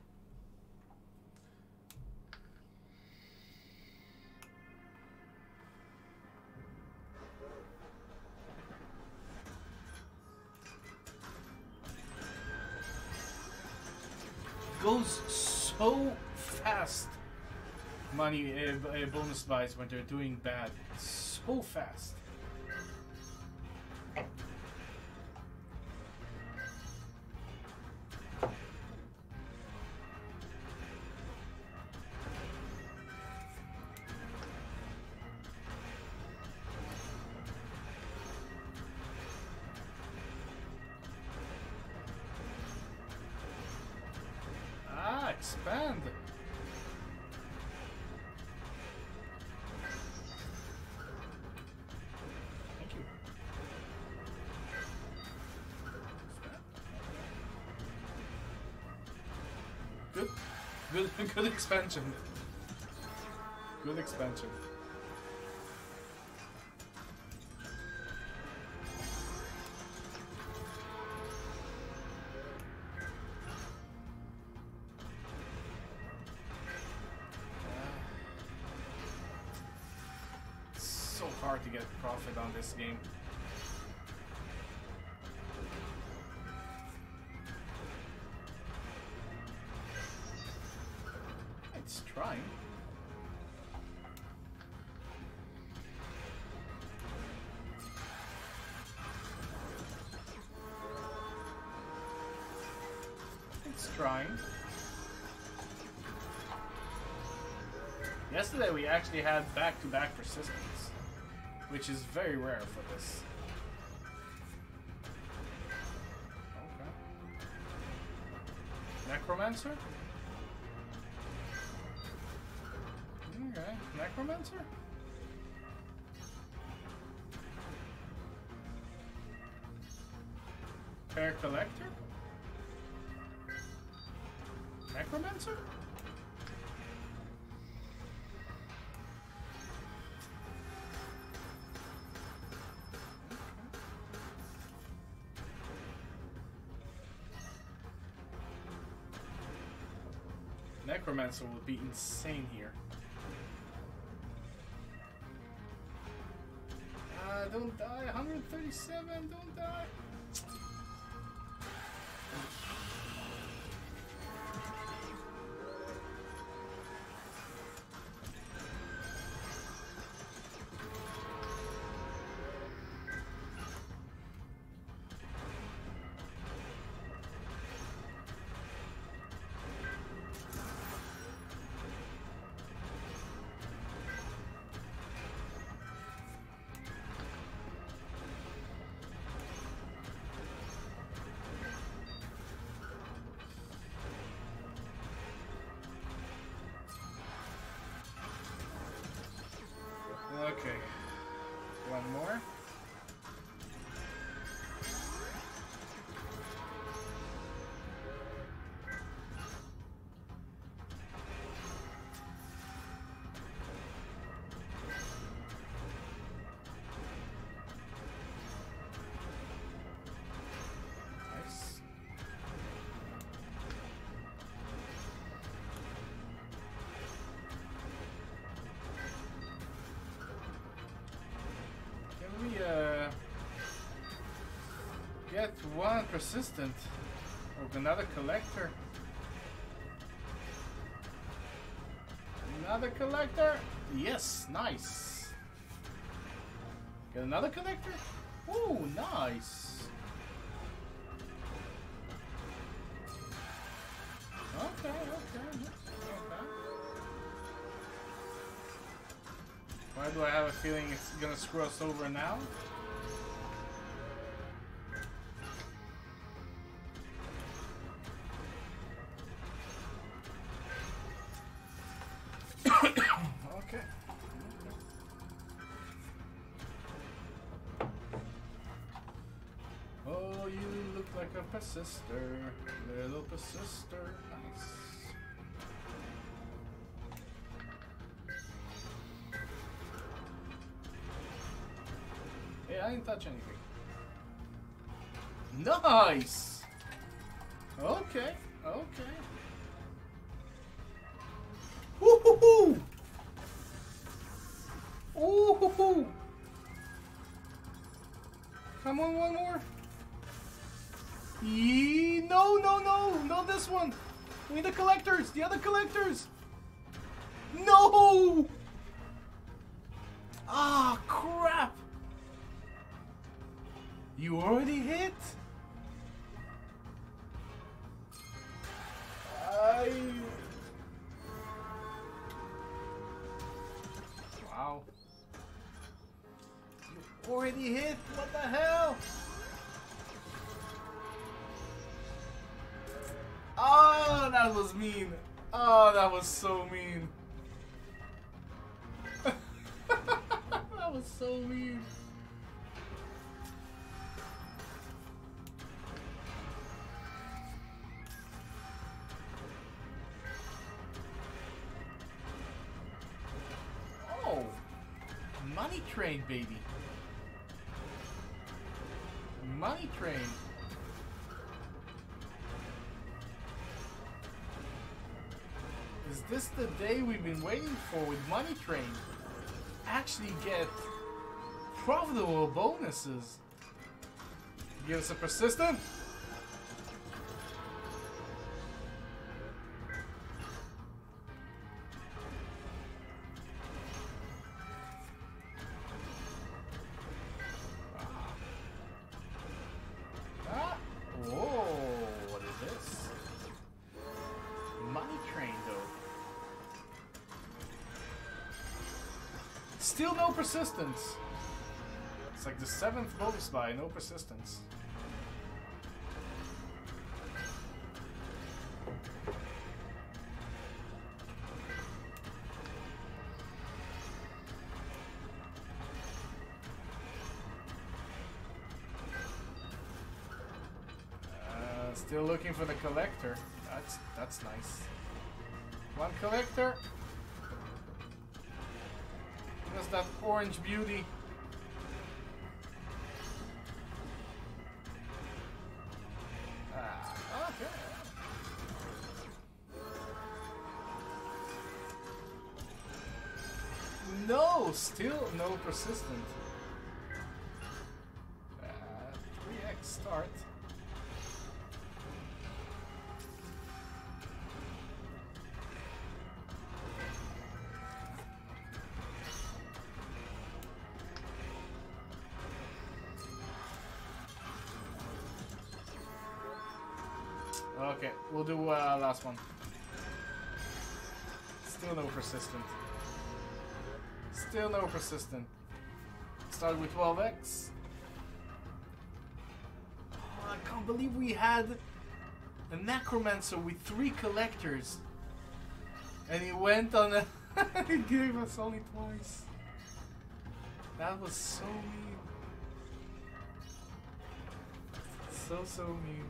Goes so fast. Money bonus buys when they're doing bad. So fast. Expand. Thank you. Good expansion. Good expansion. Hard to get profit on this game. It's trying. It's trying. Yesterday we actually had back-to-back persistence, which is very rare for this. Okay. Necromancer? Okay, Necromancer? Pair Collector? Necromancer? Necromancer would be insane here. Don't die, 137, don't die. Okay, one more. Nice. Get one persistent Look, another collector. Another collector. Yes, nice. Get another collector. Ooh, nice. Okay. Why do I have a feeling it's gonna screw us over now? Okay. Oh, you look like a persister, little persister. Nice. Hey, I didn't touch anything. Nice! Okay. Woohoo! Ooh! Come on, one more. No, not this one. We need the collectors, the other collectors. No! Ah, crap! You already hit? Wow. You already hit? What the hell? Oh, that was mean. Oh, that was so mean. That was so mean. Oh, money train, baby. Money train. Is this the day we've been waiting for with Money Train? Actually get profitable bonuses. Give us a persistent. Still no persistence. It's like the 7th bonus buy, no persistence. Still looking for the collector. That's nice. One collector. What's that orange beauty? Okay. No, still no persistent. 3x start. Okay, we'll do last one. Still no persistent. Still no persistent. Start with 12x. Oh, I can't believe we had a necromancer with 3 collectors. And he went on a... he gave us only twice. That was so mean. So mean.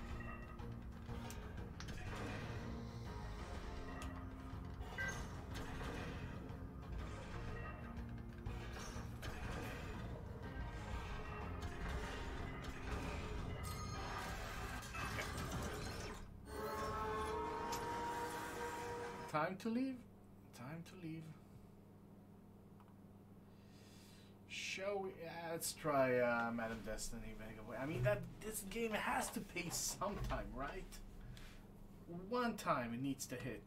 Time to leave. Time to leave. Shall Let's try Madam Destiny. I mean, this game has to pay sometime, right? One time it needs to hit.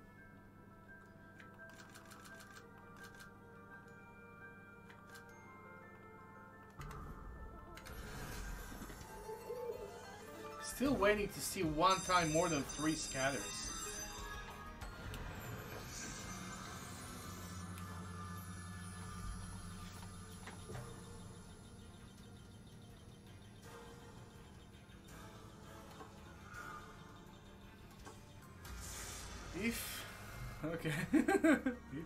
Still waiting to see one time more than 3 scatters. If okay. If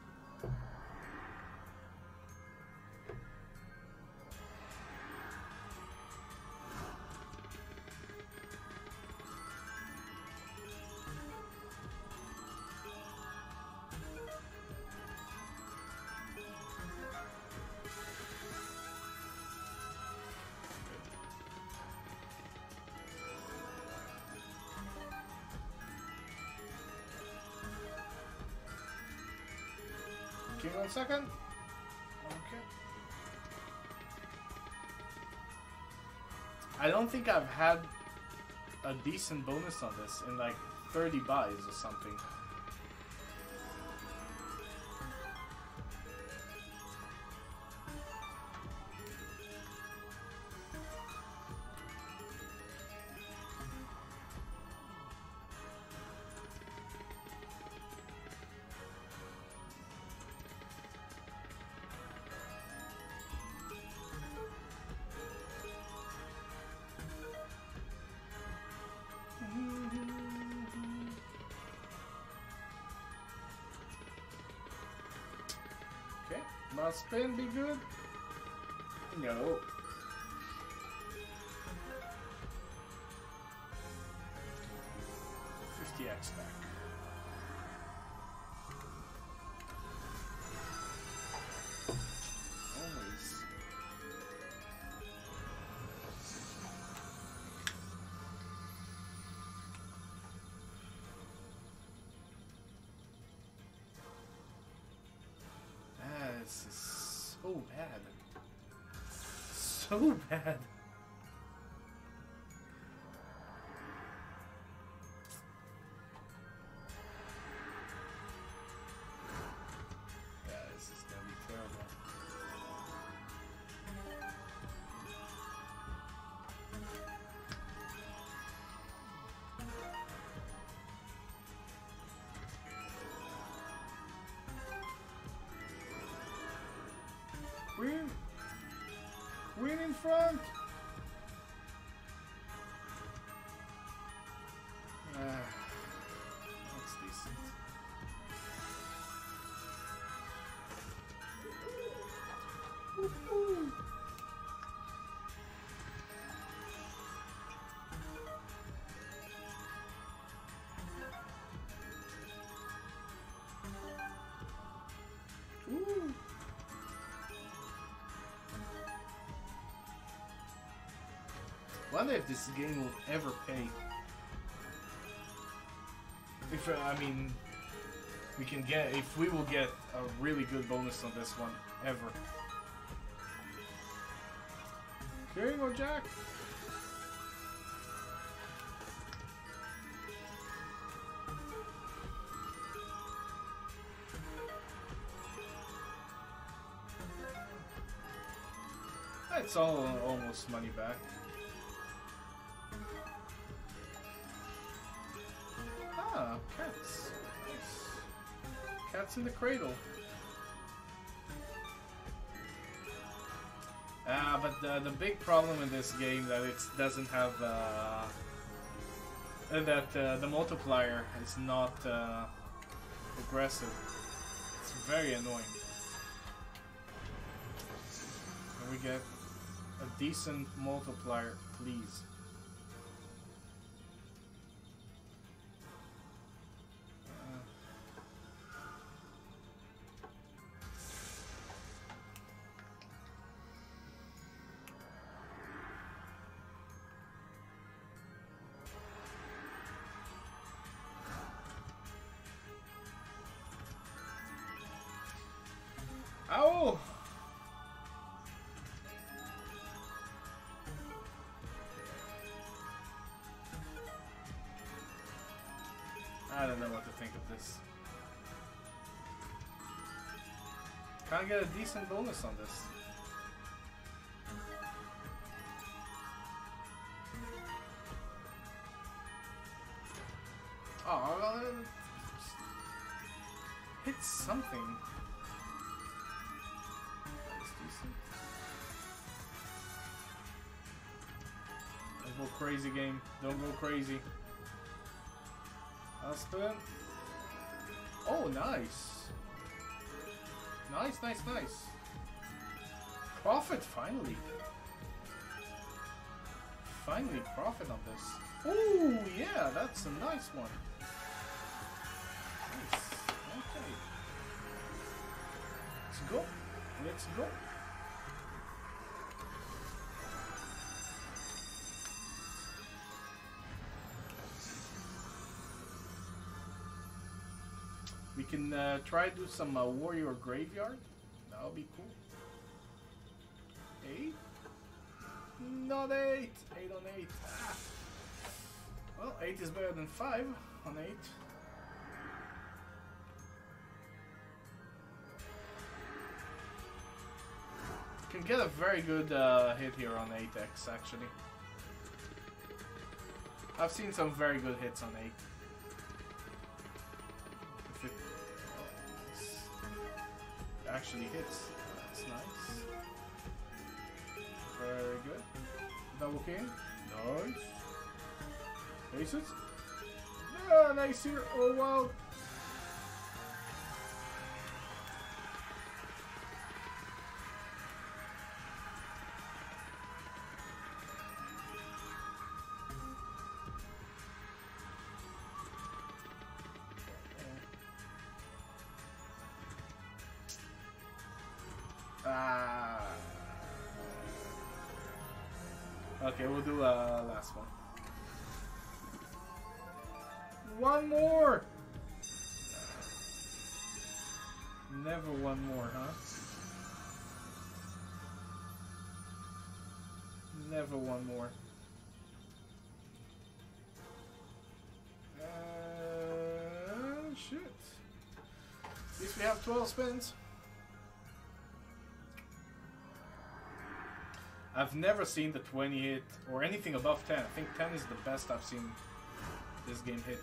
give me 1 second. Okay. I don't think I've had a decent bonus on this in like 30 buys or something. Okay, must spin be good? No. $50x back. Always. This is so bad. So bad. Yeah, this is gonna be terrible. Win! Win in front! That's decent. Woohoo! Ooh! Wonder if this game will ever pay. If I mean, if we will get a really good bonus on this one ever. King or Jack? That's all almost money back. Ah, cats. Nice. Cats in the cradle. But the big problem in this game that it doesn't have that the multiplier is not aggressive. It's very annoying. Can we get a decent multiplier, please? Ow! don't know what to think of this. Can't get a decent bonus on this. Oh, well, hit something. That's decent. Don't go crazy, game. Don't go crazy. I'll spin. Oh, nice. Nice, nice, nice. Profit, finally. Finally, profit on this. Oh, yeah, that's a nice one. Nice. Okay. Let's go. Let's go. We can try to do some warrior graveyard. That'll be cool. 8? Not 8. 8 on 8. Ah. Well, 8 is better than 5 on 8. Can get a very good hit here on 8x actually. I've seen some very good hits on 8. Actually hits. That's nice. Very good. Double king. Nice. Aces. Yeah, nice here. Oh wow. Okay, we'll do last one. One more! Never one more, huh? Never one more. Shit. At least we have 12 spins. I've never seen the 20 hit or anything above 10. I think 10 is the best I've seen this game hit.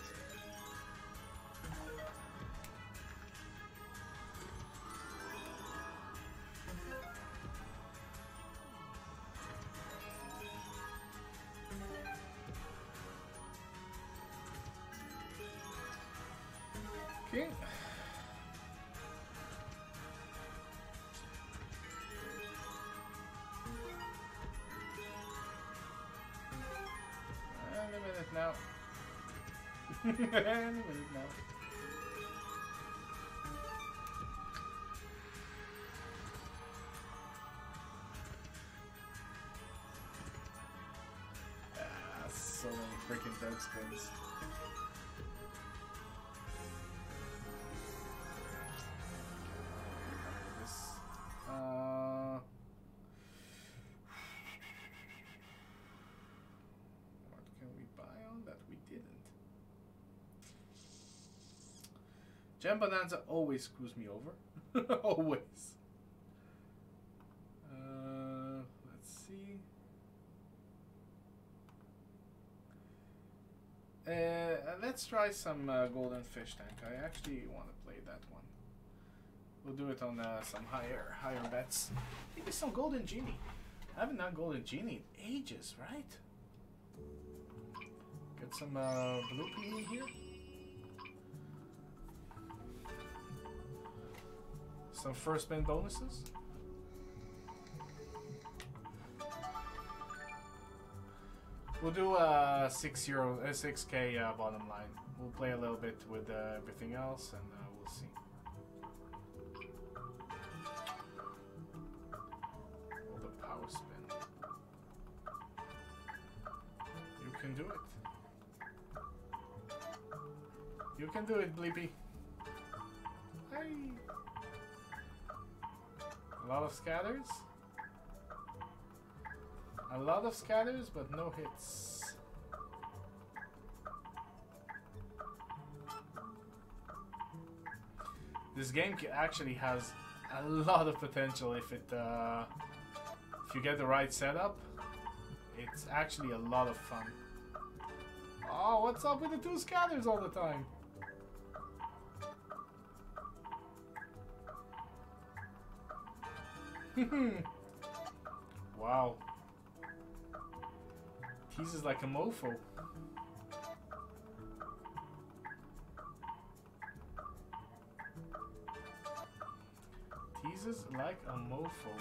Okay. Now. Any minute now. So many freaking dead spins. Gem Bonanza always screws me over. Always. Let's see. Let's try some Golden Fish Tank. I actually want to play that one. We'll do it on some higher bets. Maybe some Golden Genie. I haven't done Golden Genie in ages, right? Get some blue PE here. Some first spin bonuses. We'll do 6K bottom line. We'll play a little bit with everything else, and we'll see. All the power spin. You can do it. You can do it, Bleepy. Hey. A lot of scatters. A lot of scatters, but no hits. This game actually has a lot of potential if it if you get the right setup. It's actually a lot of fun. Oh, what's up with the two scanners all the time? Wow. Teases like a mofo. Teases like a mofo.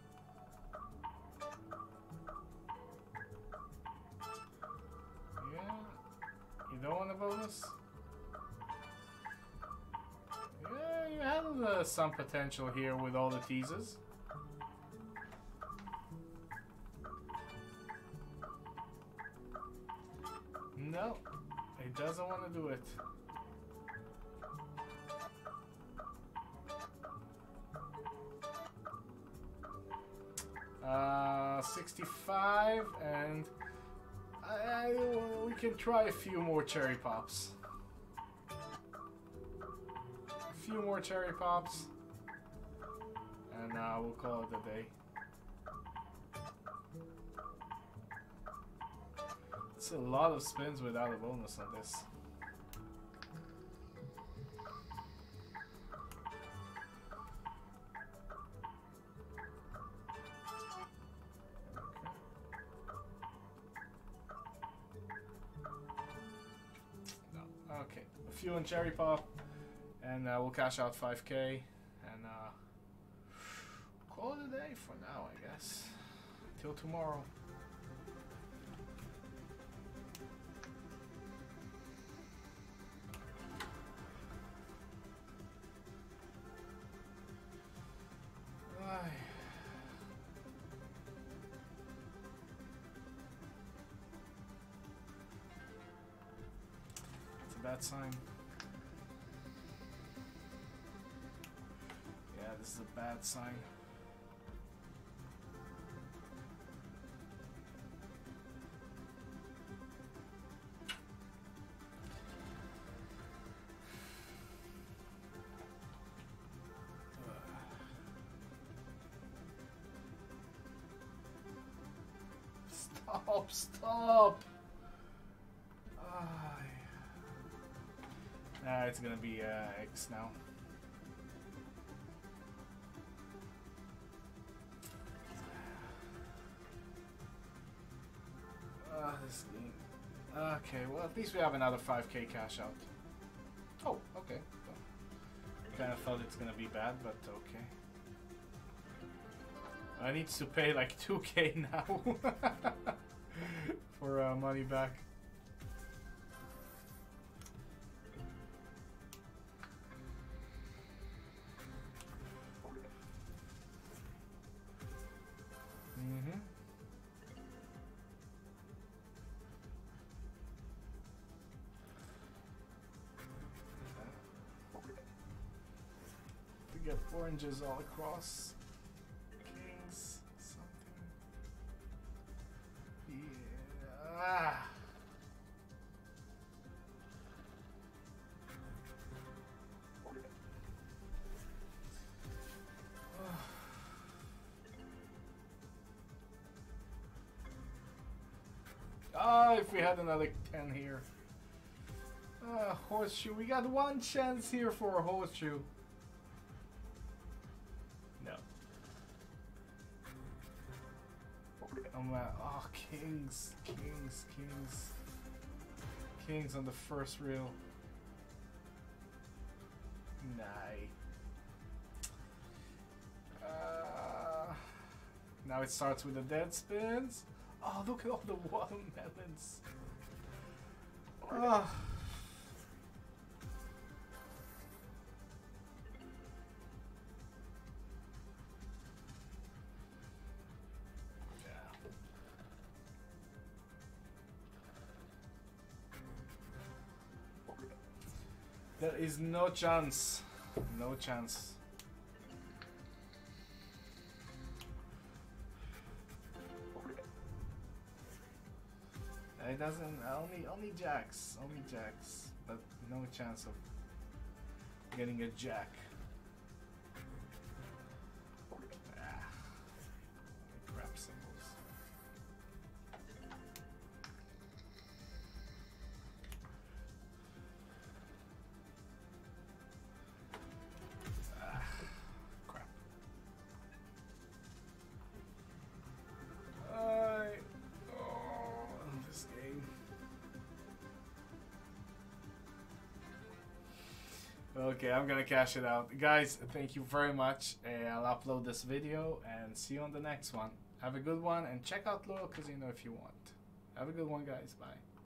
Yeah. You don't want a bonus? Yeah, you have some potential here with all the teases. No, he doesn't want to do it. 65, and we can try a few more cherry pops. A few more cherry pops, and we'll call it a day. It's a lot of spins without a bonus on this. No. Okay, a few on cherry pop, and we'll cash out 5K, and call it a day for now, I guess. Till tomorrow. It's a bad sign. Yeah, this is a bad sign. Stop, stop! It's gonna be X now. This game. Okay, well at least we have another 5K cash out. Oh, okay. Kind of thought it's gonna be bad, but okay. I need to pay like 2K now for money back. We get oranges all across. Kings, something. Yeah. If we had another 10 here. Horseshoe. We got one chance here for a horseshoe. No. Oh, kings. Kings. Kings. Kings on the first reel. Nah. Now it starts with the dead spins. Oh, look at all the watermelons. Oh. There is no chance. No chance. It doesn't. Only jacks. Only jacks. But no chance of getting a jack. Okay, I'm gonna cash it out. Guys, thank you very much. I'll upload this video and see you on the next one. Have a good one and check out Loyal Casino if you want. Have a good one, guys. Bye.